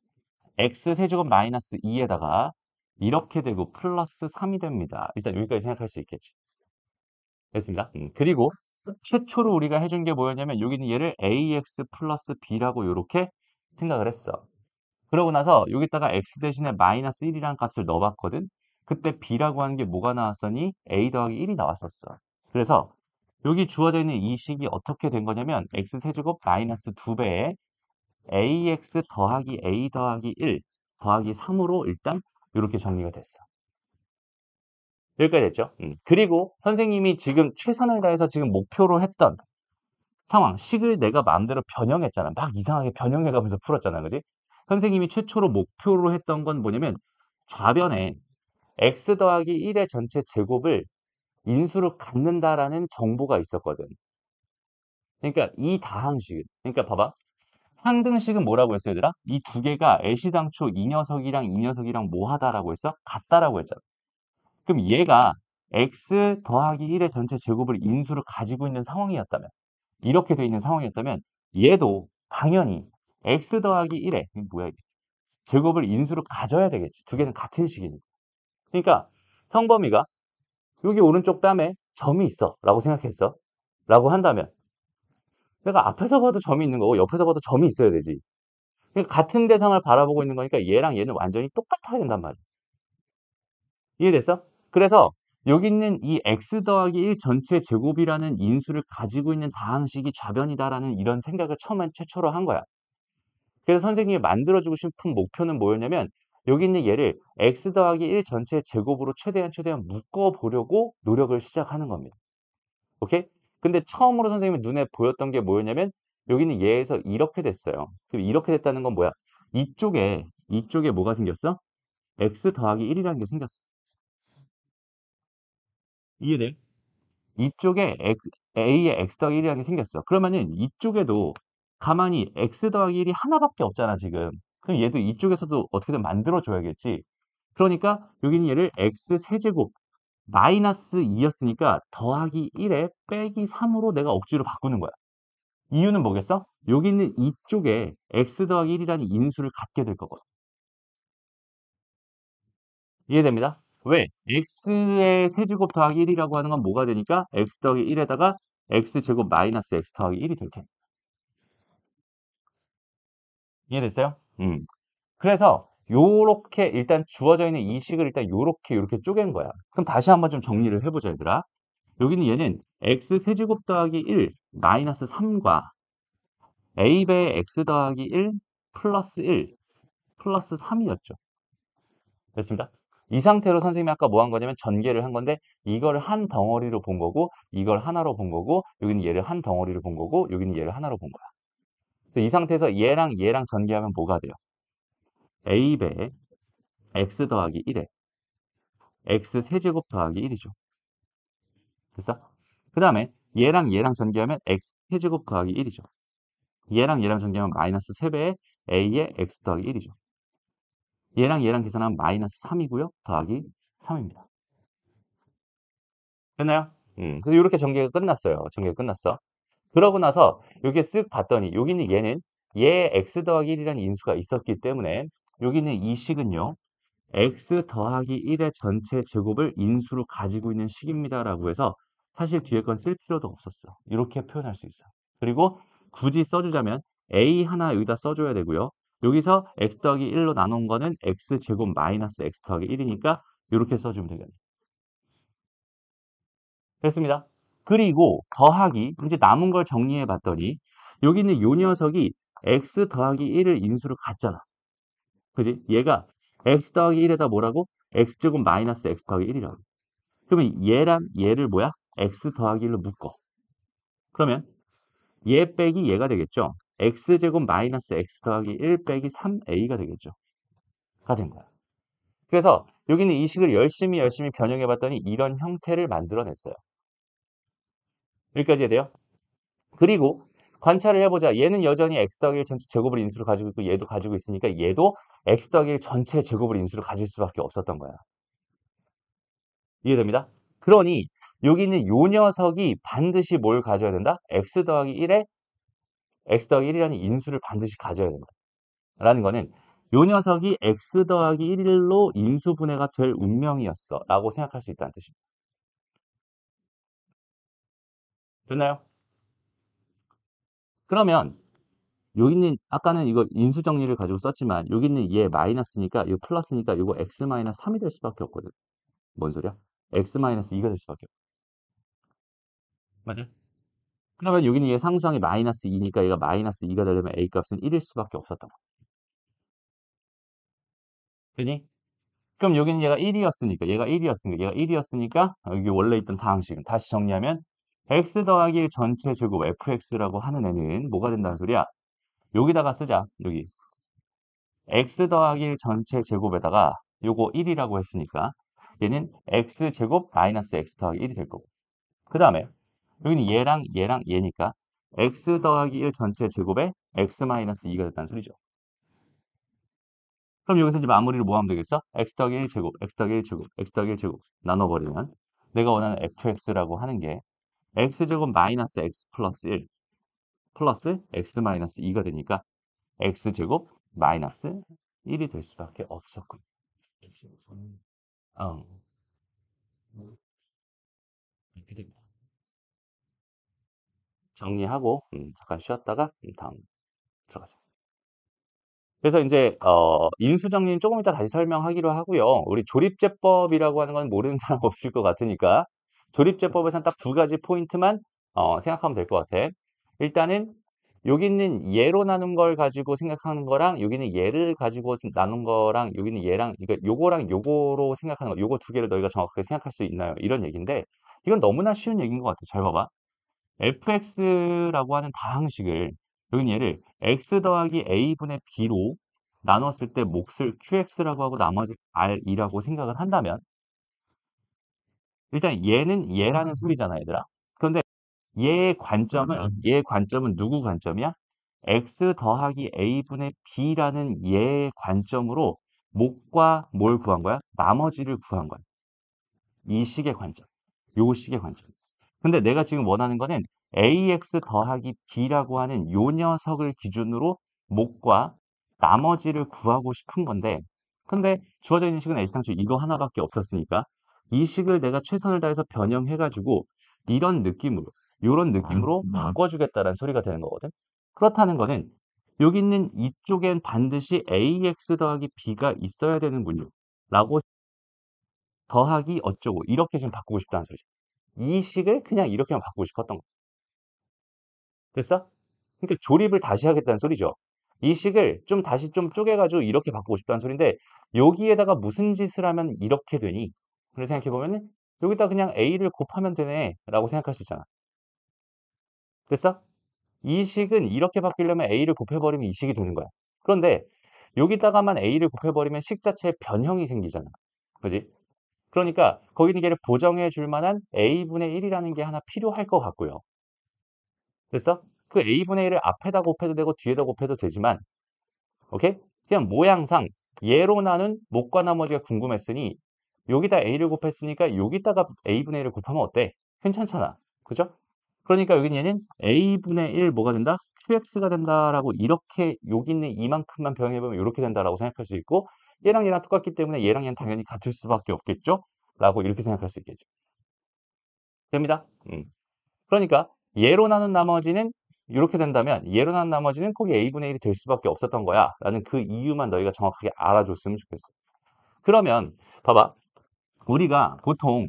x 세제곱 마이너스 2에다가 이렇게 되고 플러스 3이 됩니다. 일단 여기까지 생각할 수 있겠지. 됐습니다. 그리고 최초로 우리가 해준 게 뭐였냐면 여기는 얘를 ax 플러스 b라고 이렇게 생각을 했어. 그러고 나서 여기다가 x 대신에 마이너스 1이라는 값을 넣어봤거든. 그때 b라고 하는 게 뭐가 나왔었니? a 더하기 1이 나왔었어. 그래서 여기 주어져 있는 이 식이 어떻게 된 거냐면 x세제곱 마이너스 2배에 ax 더하기 a 더하기 1 더하기 3으로 일단 이렇게 정리가 됐어. 여기까지 됐죠? 그리고 선생님이 지금 최선을 다해서 지금 목표로 했던 상황, 식을 내가 마음대로 변형했잖아. 막 이상하게 변형해가면서 풀었잖아. 그지? 선생님이 최초로 목표로 했던 건 뭐냐면 좌변에 x 더하기 1의 전체 제곱을 인수로 갖는다라는 정보가 있었거든. 그러니까 이 다항식은, 그러니까 봐봐. 항등식은 뭐라고 했어, 얘들아? 이 두 개가 애시당초 이 녀석이랑 이 녀석이랑 뭐 하다라고 했어? 같다라고 했잖아. 그럼 얘가 x 더하기 1의 전체 제곱을 인수로 가지고 있는 상황이었다면, 이렇게 돼 있는 상황이었다면 얘도 당연히 x 더하기 1의 뭐야 이게? 제곱을 인수로 가져야 되겠지. 두 개는 같은 식이니까. 그러니까 성범이가 여기 오른쪽 뺨에 점이 있어 라고 생각했어. 라고 한다면 내가 앞에서 봐도 점이 있는 거고 옆에서 봐도 점이 있어야 되지. 그러니까 같은 대상을 바라보고 있는 거니까 얘랑 얘는 완전히 똑같아야 된단 말이야. 이해됐어? 그래서 여기 있는 이 x 더하기 1 전체 제곱이라는 인수를 가지고 있는 다항식이 좌변이다라는 이런 생각을 처음엔 최초로 한 거야. 그래서 선생님이 만들어주고 싶은 목표는 뭐였냐면 여기 있는 얘를 x 더하기 1 전체 제곱으로 최대한 묶어보려고 노력을 시작하는 겁니다. 오케이? 근데 처음으로 선생님이 눈에 보였던 게 뭐였냐면 여기는 얘에서 이렇게 됐어요. 그럼 이렇게 됐다는 건 뭐야? 이쪽에 뭐가 생겼어? x 더하기 1이라는 게 생겼어. 이해돼? 이쪽에 A에 x 더하기 1이라는 게 생겼어. 그러면은 이쪽에도 가만히 x 더하기 1이 하나밖에 없잖아, 지금. 그럼 얘도 이쪽에서도 어떻게든 만들어줘야겠지. 그러니까 여기는 얘를 x 세제곱 마이너스 2였으니까 더하기 1에 빼기 3으로 내가 억지로 바꾸는 거야. 이유는 뭐겠어? 여기 있는 이쪽에 x 더하기 1이라는 인수를 갖게 될 거거든. 이해됩니다? 왜? x의 세제곱 더하기 1이라고 하는 건 뭐가 되니까 x 더하기 1에다가 x제곱 마이너스 x 더하기 1이 될 테니까. 이해됐어요? 그래서 요렇게 일단 주어져 있는 이 식을 일단 요렇게 쪼갠 거야. 그럼 다시 한번 좀 정리를 해보자, 얘들아. 여기는 얘는 x 세제곱 더하기 1 마이너스 3과 a배의 x 더하기 1 플러스 1 플러스 3이었죠. 됐습니다. 이 상태로 선생님이 아까 뭐 한 거냐면 전개를 한 건데 이걸 한 덩어리로 본 거고 이걸 하나로 본 거고 여기는 얘를 한 덩어리로 본 거고 여기는 얘를 하나로 본 거야. 그래서 이 상태에서 얘랑 전개하면 뭐가 돼요? a배 x 더하기 1에 x 세제곱 더하기 1이죠. 됐어? 그 다음에 얘랑 전개하면 x 세제곱 더하기 1이죠. 얘랑 전개하면 마이너스 3배의 a의 x 더하기 1이죠. 얘랑 계산하면 마이너스 3이고요. 더하기 3입니다. 됐나요? 그래서 이렇게 전개가 끝났어요. 전개가 끝났어. 그러고 나서 여기에 쓱 봤더니 여기는 얘는 얘 x 더하기 1이라는 인수가 있었기 때문에 여기는 이 식은요. x 더하기 1의 전체 제곱을 인수로 가지고 있는 식입니다라고 해서 사실 뒤에 건 쓸 필요도 없었어. 이렇게 표현할 수 있어. 그리고 굳이 써주자면 a 하나 여기다 써줘야 되고요. 여기서 x 더하기 1로 나눈 거는 x제곱 마이너스 x 더하기 1이니까 이렇게 써주면 되겠네요. 됐습니다. 그리고 더하기 이제 남은 걸 정리해 봤더니 여기 있는 요 녀석이 x 더하기 1을 인수로 갔잖아. 그지? 얘가 x 더하기 1에다 뭐라고? x제곱 마이너스 x 더하기 1이라고. 그러면 얘랑 얘를 뭐야? x 더하기 1로 묶어. 그러면 얘 빼기 얘가 되겠죠? x제곱 마이너스 x 더하기 1 빼기 3a가 되겠죠? 가 된 거야. 그래서 여기는 이 식을 열심히 변형해 봤더니 이런 형태를 만들어냈어요. 여기까지 해야 돼요? 그리고 관찰을 해보자. 얘는 여전히 x 더하기 1 전체 제곱을 인수로 가지고 있고 얘도 가지고 있으니까 얘도 x 더하기 1 전체 제곱을 인수로 가질 수밖에 없었던 거야. 이해됩니다? 그러니 여기 있는 요 녀석이 반드시 뭘 가져야 된다? x 더하기 1에 x 더하기 1이라는 인수를 반드시 가져야 된다. 라는 거는 요 녀석이 x 더하기 1로 인수분해가 될 운명이었어. 라고 생각할 수 있다는 뜻입니다. 됐나요? 그러면 여기 있는 아까는 이거 인수 정리를 가지고 썼지만 여기 있는 얘 마이너스니까 이거 플러스니까 이거 x 마이너스 3이 될 수밖에 없거든. 뭔 소리야? x 마이너스 2가 될 수밖에 없어. 맞아? 그러면 여기는 얘 상수항이 마이너스 2니까 얘가 마이너스 2가 되려면 a 값은 1일 수밖에 없었던 거. 되니? 그럼 여기는 얘가 1이었으니까 여기 원래 있던 다항식은 다시 정리하면 x 더하기 1 전체 제곱 fx라고 하는 애는 뭐가 된다는 소리야? 여기다가 쓰자. 여기 x 더하기 1 전체 제곱에다가 요거 1이라고 했으니까 얘는 x제곱 마이너스 x 더하기 1이 될 거고 그 다음에 여기는 얘랑 얘니까 x 더하기 1 전체 제곱에 x 마이너스 2가 됐다는 소리죠. 그럼 여기서 이제 마무리를 뭐 하면 되겠어? x 더하기 1제곱, x 더하기 1제곱, x 더하기 1제곱 나눠버리면 내가 원하는 fx라고 하는 게 x제곱 마이너스 x 플러스 1 플러스 x 마이너스 2가 되니까 x제곱 마이너스 1이 될 수밖에 없었군. 저는 어, 이렇게 됩니다. 정리하고 잠깐 쉬었다가 다음 들어가자. 그래서 이제 인수정리는 조금 이따 다시 설명하기로 하고요. 우리 조립제법이라고 하는 건 모르는 사람 없을 것 같으니까 조립제법에서는 딱 두 가지 포인트만 생각하면 될 것 같아. 일단은 여기 있는 얘로 나눈 걸 가지고 생각하는 거랑 여기 있는 얘를 가지고 나눈 거랑 여기 있는 얘랑 그러니까 요거랑 요거로 생각하는 거 요거 두 개를 너희가 정확하게 생각할 수 있나요? 이런 얘기인데 이건 너무나 쉬운 얘기인 것 같아. 잘 봐봐. fx라고 하는 다항식을 여기 얘를 x 더하기 a분의 b로 나눴을 때 몫을 qx라고 하고 나머지 r이라고 생각을 한다면 일단 얘는 얘라는 소리잖아 얘들아. 그런데 얘의 관점은 누구 관점이야? x 더하기 a분의 b라는 얘의 관점으로 몫과 뭘 구한 거야? 나머지를 구한 거야. 이 식의 관점. 요 식의 관점. 근데 내가 지금 원하는 거는 ax 더하기 b라고 하는 요 녀석을 기준으로 몫과 나머지를 구하고 싶은 건데 근데 주어져 있는 식은 A상수 이거 하나밖에 없었으니까 이 식을 내가 최선을 다해서 변형해가지고 이런 느낌으로 요런 느낌으로 바꿔주겠다는 소리가 되는 거거든. 그렇다는 거는 여기 있는 이쪽엔 반드시 ax 더하기 b가 있어야 되는군요. 라고 더하기 어쩌고 이렇게 지금 바꾸고 싶다는 소리죠. 이 식을 그냥 이렇게만 바꾸고 싶었던 거. 됐어? 그러니까 조립을 다시 하겠다는 소리죠. 이 식을 좀 다시 좀 쪼개가지고 이렇게 바꾸고 싶다는 소리인데 여기에다가 무슨 짓을 하면 이렇게 되니? 그래서 생각해보면 여기다 그냥 a를 곱하면 되네 라고 생각할 수 있잖아. 됐어? 이 식은 이렇게 바뀌려면 a를 곱해버리면 이 식이 되는 거야. 그런데 여기다가만 a를 곱해버리면 식 자체에 변형이 생기잖아. 그지? 그러니까 거기는 걔를 보정해 줄 만한 a분의 1이라는 게 하나 필요할 것 같고요. 됐어? 그 a분의 1을 앞에다 곱해도 되고 뒤에다 곱해도 되지만 오케이? 그냥 모양상 얘로 나눈 몫과 나머지가 궁금했으니 여기다 a를 곱했으니까 여기다가 a분의 1을 곱하면 어때? 괜찮잖아. 그죠? 그러니까 여기는 얘는 a분의 1 뭐가 된다? qx가 된다라고 이렇게 여기 있는 이만큼만 변형해보면 이렇게 된다라고 생각할 수 있고 얘랑 얘랑 똑같기 때문에 얘랑 얘는 당연히 같을 수밖에 없겠죠? 라고 이렇게 생각할 수 있겠죠. 됩니다. 그러니까 얘로 나눈 나머지는 이렇게 된다면 얘로 나눈 나머지는 꼭 a분의 1이 될 수밖에 없었던 거야 라는 그 이유만 너희가 정확하게 알아줬으면 좋겠어. 그러면 봐봐. 우리가 보통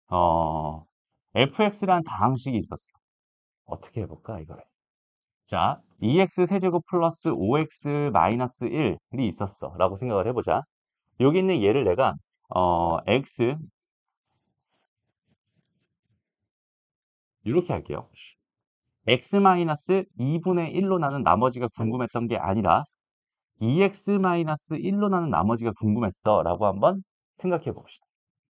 fx라는 다항식이 있었어. 어떻게 해볼까 이거를. 자, 2x 세제곱 플러스 5x 마이너스 1이 있었어 라고 생각을 해보자. 여기 있는 얘를 내가 x 이렇게 할게요. x 마이너스 2분의 1로 나눈 나머지가 궁금했던 게 아니라 2x 마이너스 1로 나눈 나머지가 궁금했어 라고 한번 생각해 봅시다.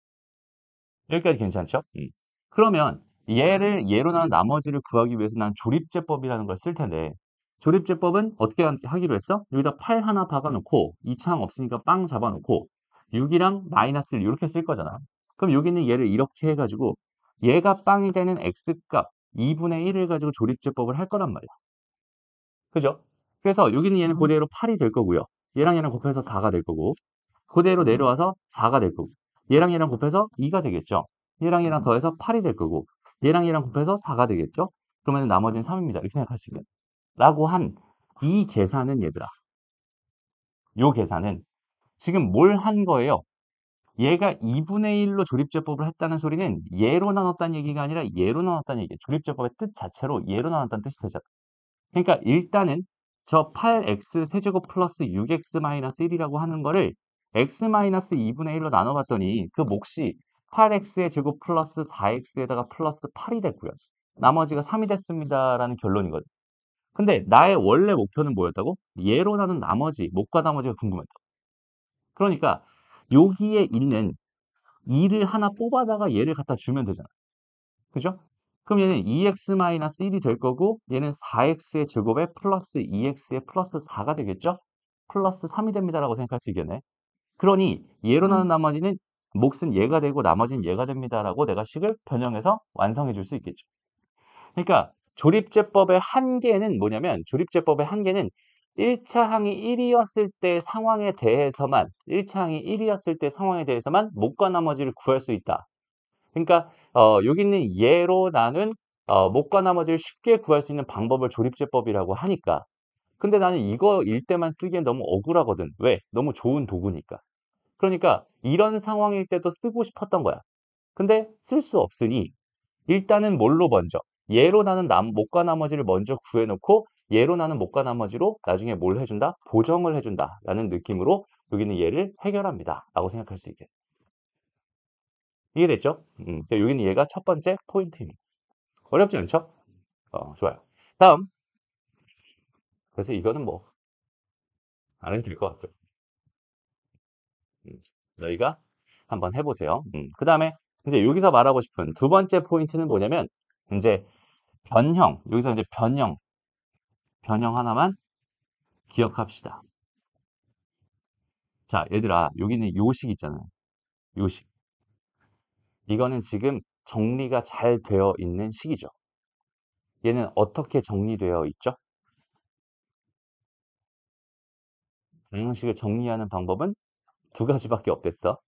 여기까지 괜찮죠? 그러면 얘로 나눈 나머지를 구하기 위해서 난 조립제법이라는 걸 쓸 텐데 조립제법은 어떻게 하기로 했어? 여기다 8 하나 박아놓고 2차항 없으니까 빵 잡아놓고 6이랑 마이너스를 이렇게 쓸 거잖아. 그럼 여기 있는 얘를 이렇게 해가지고 얘가 빵이 되는 x값 2분의 1을 가지고 조립제법을 할 거란 말이야. 그죠? 그래서 여기는 얘는 그대로 8이 될 거고요. 얘랑 얘랑 곱해서 4가 될 거고 그대로 내려와서 4가 될 거고 얘랑 얘랑 곱해서 2가 되겠죠. 얘랑 얘랑 더해서 8이 될 거고 얘랑 얘랑 곱해서 4가 되겠죠. 그러면 나머지는 3입니다. 이렇게 생각하시면 라고 한 이 계산은 얘들아. 요 계산은 지금 뭘 한 거예요? 얘가 2분의 1로 조립제법을 했다는 소리는 얘로 나눴다는 얘기가 아니라 얘로 나눴다는 얘기예요. 조립제법의 뜻 자체로 얘로 나눴다는 뜻이 되잖아. 그러니까 일단은 저 8x 세제곱 플러스 6x 마이너스 1이라고 하는 거를 x 마이너스 2분의 1로 나눠봤더니 그 몫이 8x의 제곱 플러스 4x에다가 플러스 8이 됐고요. 나머지가 3이 됐습니다라는 결론이거든. 근데 나의 원래 목표는 뭐였다고? 얘로 나눈 나머지, 몫과 나머지가 궁금했다. 그러니까 여기에 있는 2를 하나 뽑아다가 얘를 갖다 주면 되잖아. 그죠? 그럼 얘는 2x-1이 될 거고 얘는 4x의 제곱에 플러스 2x의 플러스 4가 되겠죠? 플러스 3이 됩니다라고 생각할 수 있겠네. 그러니 얘로 나눈 나머지는 몫은 얘가 되고 나머지는 얘가 됩니다라고 내가 식을 변형해서 완성해 줄 수 있겠죠. 그러니까 조립제법의 한계는 뭐냐면 조립제법의 한계는 1차 항이 1이었을 때 상황에 대해서만 1차 항이 1이었을 때 상황에 대해서만 몫과 나머지를 구할 수 있다. 그러니까 여기 있는 예로 나눈 몫과 나머지를 쉽게 구할 수 있는 방법을 조립제법이라고 하니까 근데 나는 이거일 때만 쓰기엔 너무 억울하거든. 왜? 너무 좋은 도구니까. 그러니까 이런 상황일 때도 쓰고 싶었던 거야. 근데 쓸 수 없으니 일단은 뭘로 먼저 예로 나는 몫과 나머지를 먼저 구해놓고 예로 나는 몫과 나머지로 나중에 뭘 해준다? 보정을 해준다 라는 느낌으로 여기는 얘를 해결합니다 라고 생각할 수 있게 이해됐죠? 여기는 얘가 첫 번째 포인트입니다. 어렵지 않죠? 좋아요. 다음. 그래서 이거는 뭐, 안 해도 될 것 같아요. 너희가 한번 해보세요. 그 다음에 이제 여기서 말하고 싶은 두 번째 포인트는 뭐냐면, 이제 변형, 여기서 이제 변형 하나만 기억합시다. 자, 얘들아, 여기는 요식 있잖아요. 요식. 이거는 지금 정리가 잘 되어 있는 식이죠. 얘는 어떻게 정리되어 있죠? 방정식을 정리하는 방법은 두 가지밖에 없댔어.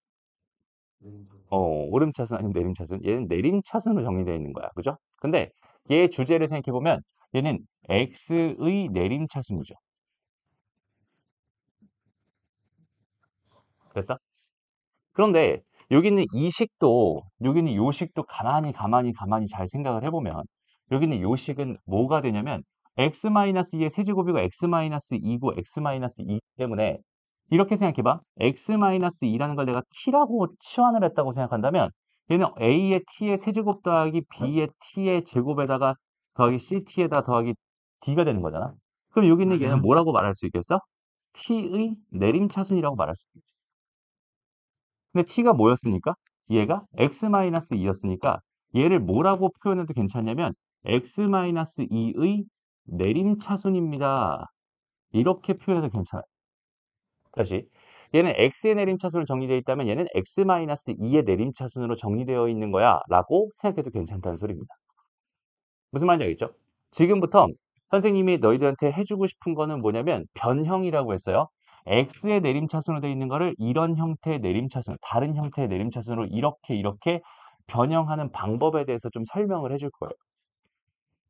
오름차순 아니면 내림차순. 얘는 내림차순으로 정리되어 있는 거야. 그죠? 근데 얘 주제를 생각해보면 얘는 x의 내림차순이죠. 됐어? 그런데 여기는 여기는 요식도 가만히 잘 생각을 해보면 여기는 요식은 뭐가 되냐면 x-2의 세제곱이고 x-2고 x-2 때문에 이렇게 생각해봐. x-2라는 걸 내가 t라고 치환을 했다고 생각한다면 얘는 a의 t의 세제곱 더하기 b의 t의 제곱에다가 더하기 ct에다 더하기 d가 되는 거잖아. 그럼 여기 있는 얘는 뭐라고 말할 수 있겠어? t의 내림차순이라고 말할 수 있겠지. 근데 t가 뭐였으니까? 얘가 x-2였으니까 얘를 뭐라고 표현해도 괜찮냐면 x-2의 내림차순입니다. 이렇게 표현해도 괜찮아요. 다시 얘는 x의 내림차순으로 정리되어 있다면 얘는 x-2의 내림차순으로 정리되어 있는 거야 라고 생각해도 괜찮다는 소리입니다. 무슨 말인지 알겠죠? 지금부터 선생님이 너희들한테 해주고 싶은 거는 뭐냐면 변형이라고 했어요. x의 내림차순으로 되어 있는 거를 이런 형태의 내림차순, 다른 형태의 내림차순으로 이렇게 변형하는 방법에 대해서 좀 설명을 해줄 거예요.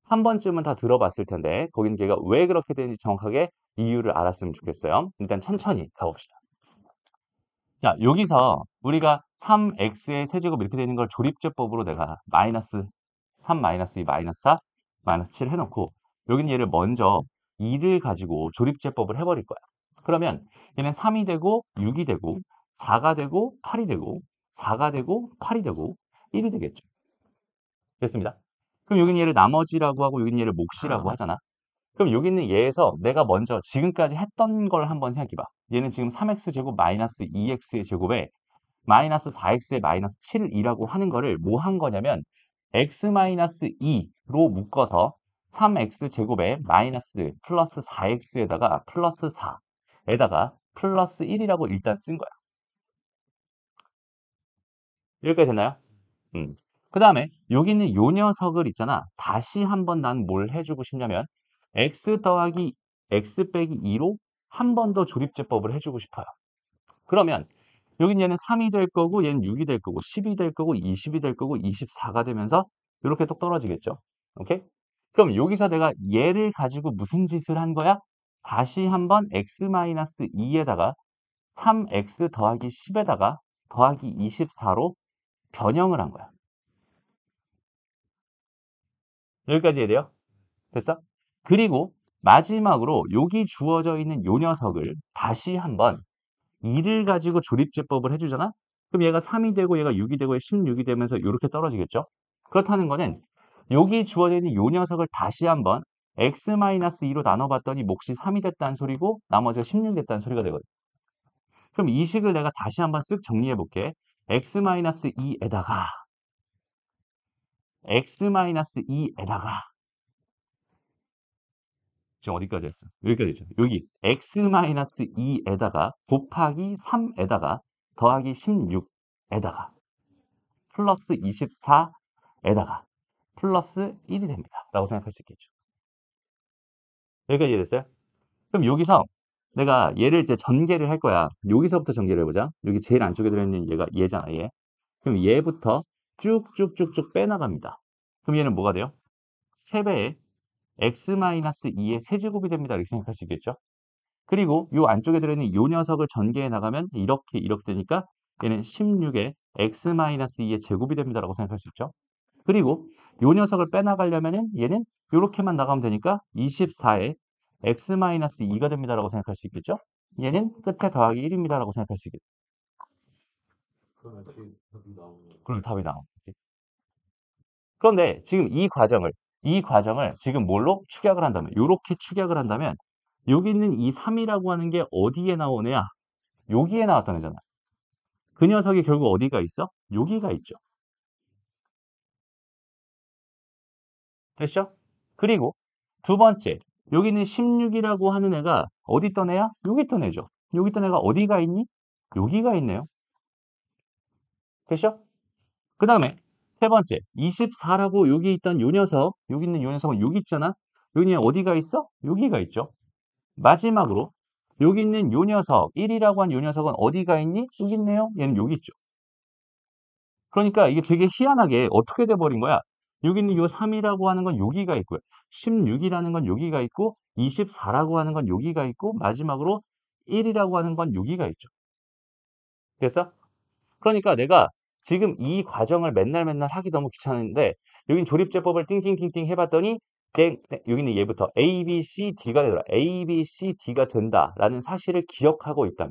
한 번쯤은 다 들어봤을 텐데 거기는 걔가 왜 그렇게 되는지 정확하게 이유를 알았으면 좋겠어요. 일단 천천히 가봅시다. 자, 여기서 우리가 3x의 세제곱 이렇게 되는 걸 조립제법으로 내가 마이너스 3 마이너스 2 마이너스 4 마이너스 7 해놓고 여기는 얘를 먼저 2를 가지고 조립제법을 해버릴 거야. 그러면 얘는 3이 되고 6이 되고 4가 되고 8이 되고 4가 되고 8이 되고 1이 되겠죠. 됐습니다. 그럼 여기는 얘를 나머지라고 하고 여기는 얘를 몫이라고 하잖아. 그럼 여기 있는 얘에서 내가 먼저 지금까지 했던 걸 한번 생각해봐. 얘는 지금 3x제곱 마이너스 2x의 제곱에 마이너스 4x에 마이너스 7이라고 하는 거를 뭐 한 거냐면 x 마이너스 2로 묶어서 3x제곱에 마이너스 플러스 4x에다가 플러스 4에다가 플러스 1이라고 일단 쓴 거야. 여기까지 됐나요? 그 다음에 여기 있는 요 녀석을 있잖아. 다시 한번 난 뭘 해주고 싶냐면 x 더하기 x 빼기 2로 한 번 더 조립제법을 해주고 싶어요. 그러면 여긴 얘는 3이 될 거고 얘는 6이 될 거고 10이 될 거고 20이 될 거고 24가 되면서 이렇게 뚝 떨어지겠죠. 오케이? 그럼 여기서 내가 얘를 가지고 무슨 짓을 한 거야? 다시 한번 x-2에다가 3x 더하기 10에다가 더하기 24로 변형을 한 거야. 여기까지 해야 돼요? 됐어? 그리고 마지막으로 여기 주어져 있는 요 녀석을 다시 한번 2를 가지고 조립제법을 해주잖아? 그럼 얘가 3이 되고 얘가 6이 되고 16이 되면서 이렇게 떨어지겠죠? 그렇다는 거는 여기 주어져 있는 요 녀석을 다시 한번 x-2로 나눠봤더니 몫이 3이 됐다는 소리고 나머지가 16이 됐다는 소리가 되거든. 그럼 이 식을 내가 다시 한번 쓱 정리해 볼게. x-2에다가 x-2에다가 지금 어디까지 했어? 여기까지 했죠. 여기 x-2에다가 곱하기 3에다가 더하기 16에다가 플러스 24에다가 플러스 1이 됩니다. 라고 생각할 수 있겠죠. 여기까지 이해됐어요? 그럼 여기서 내가 얘를 이제 전개를 할 거야. 여기서부터 전개를 해보자. 여기 제일 안쪽에 들어있는 얘가 얘잖아, 얘. 그럼 얘부터 쭉쭉쭉쭉 빼나갑니다. 그럼 얘는 뭐가 돼요? 3배의 x-2의 세제곱이 됩니다. 이렇게 생각할 수 있겠죠? 그리고 요 안쪽에 들어있는 요 녀석을 전개해 나가면 이렇게 되니까 얘는 16의 x-2의 제곱이 됩니다라고 생각할 수 있죠. 그리고 요 녀석을 빼나가려면은 얘는 요렇게만 나가면 되니까 24의 x-2가 됩니다라고 생각할 수 있겠죠. 얘는 끝에 더하기 1입니다라고 생각할 수 있겠죠. 그러면 답이 나오는 거. 그럼 답이 나오겠지. 그런데 지금 이 과정을 지금 뭘로 축약을 한다면 요렇게 축약을 한다면 여기 있는 이 3이라고 하는 게 어디에 나오느냐? 여기에 나왔던 애잖아. 그 녀석이 결국 어디가 있어? 여기가 있죠. 됐죠? 그리고 두 번째, 여기는 16이라고 하는 애가 어디 있던 애야? 여기 있던 애죠. 여기 있던 애가 어디가 있니? 여기가 있네요. 됐죠? 그 다음에 세 번째, 24라고 여기 있던 요 녀석, 여기 있는 요 녀석은 여기 있잖아. 여기는 어디가 있어? 여기가 있죠. 마지막으로 여기 있는 요 녀석, 1이라고 한 요 녀석은 어디가 있니? 여기 있네요. 얘는 여기 있죠. 그러니까 이게 되게 희한하게 어떻게 돼 버린 거야? 여기 있는 요 3이라고 하는 건 여기가 있고요. 16이라는 건 여기가 있고 24라고 하는 건 여기가 있고 마지막으로 1이라고 하는 건 여기가 있죠. 됐어? 그러니까 내가 지금 이 과정을 맨날 하기 너무 귀찮은데 여긴 조립제법을 띵띵띵띵 해봤더니 여기는 얘부터 A, B, C, D가 되더라. A, B, C, D가 된다라는 사실을 기억하고 있다면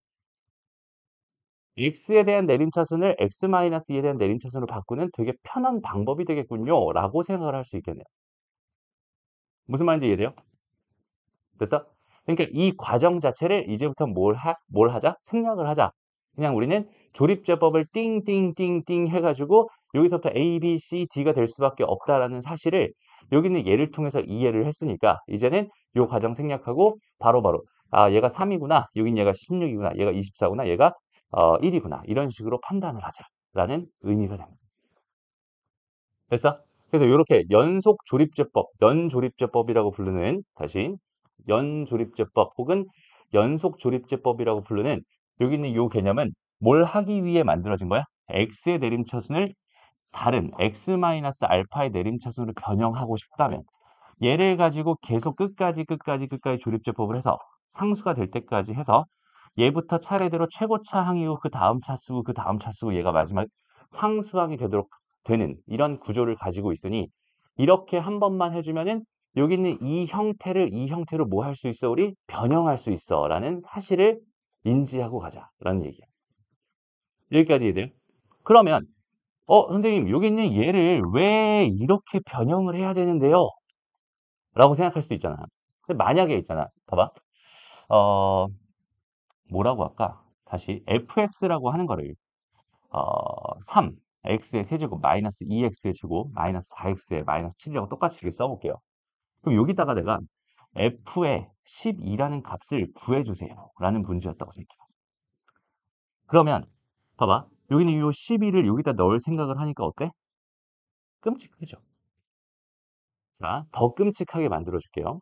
x에 대한 내림차순을 x-2에 대한 내림차순으로 바꾸는 되게 편한 방법이 되겠군요. 라고 생각을 할 수 있겠네요. 무슨 말인지 이해돼요? 됐어? 그러니까 이 과정 자체를 이제부터 뭘 하자? 생략을 하자. 그냥 우리는 조립제법을 띵띵띵띵 해가지고 여기서부터 A, B, C, D가 될 수밖에 없다라는 사실을 여기 있는 예를 통해서 이해를 했으니까 이제는 이 과정 생략하고 바로바로 아 얘가 3이구나. 여긴 얘가 16이구나. 얘가 24구나. 얘가 1이구나. 이런 식으로 판단을 하자라는 의미가 됩니다. 됐어? 그래서 이렇게 연속조립제법이라고 부르는 다시 연조립제법 혹은 연속조립제법이라고 부르는 여기 있는 이 개념은 뭘 하기 위해 만들어진 거야? x의 내림차순을 다른 x-알파의 내림차순으로 변형하고 싶다면 얘를 가지고 계속 끝까지 조립제법을 해서 상수가 될 때까지 해서 얘부터 차례대로 최고차 항이고 그 다음 차수고 그 다음 차수고 얘가 마지막 상수항이 되도록 되는 이런 구조를 가지고 있으니 이렇게 한 번만 해주면은 여기 있는 이 형태를 이 형태로 뭐 할 수 있어? 우리 변형할 수 있어 라는 사실을 인지하고 가자라는 얘기야. 여기까지 이해돼요? 그러면 선생님 여기 있는 얘를 왜 이렇게 변형을 해야 되는데요? 라고 생각할 수도 있잖아. 근데 만약에 있잖아. 봐봐. 어, 뭐라고 할까? 다시 fx라고 하는 거를 3, x의 세제곱 마이너스 2x의 제곱 마이너스 4x의 마이너스 7이라고 똑같이 이렇게 써볼게요. 그럼 여기다가 내가 f의 12라는 값을 구해주세요. 라는 문제였다고 생각해요. 그러면 봐봐. 여기는 이 12를 여기다 넣을 생각을 하니까 어때? 끔찍하죠? 자, 더 끔찍하게 만들어 줄게요.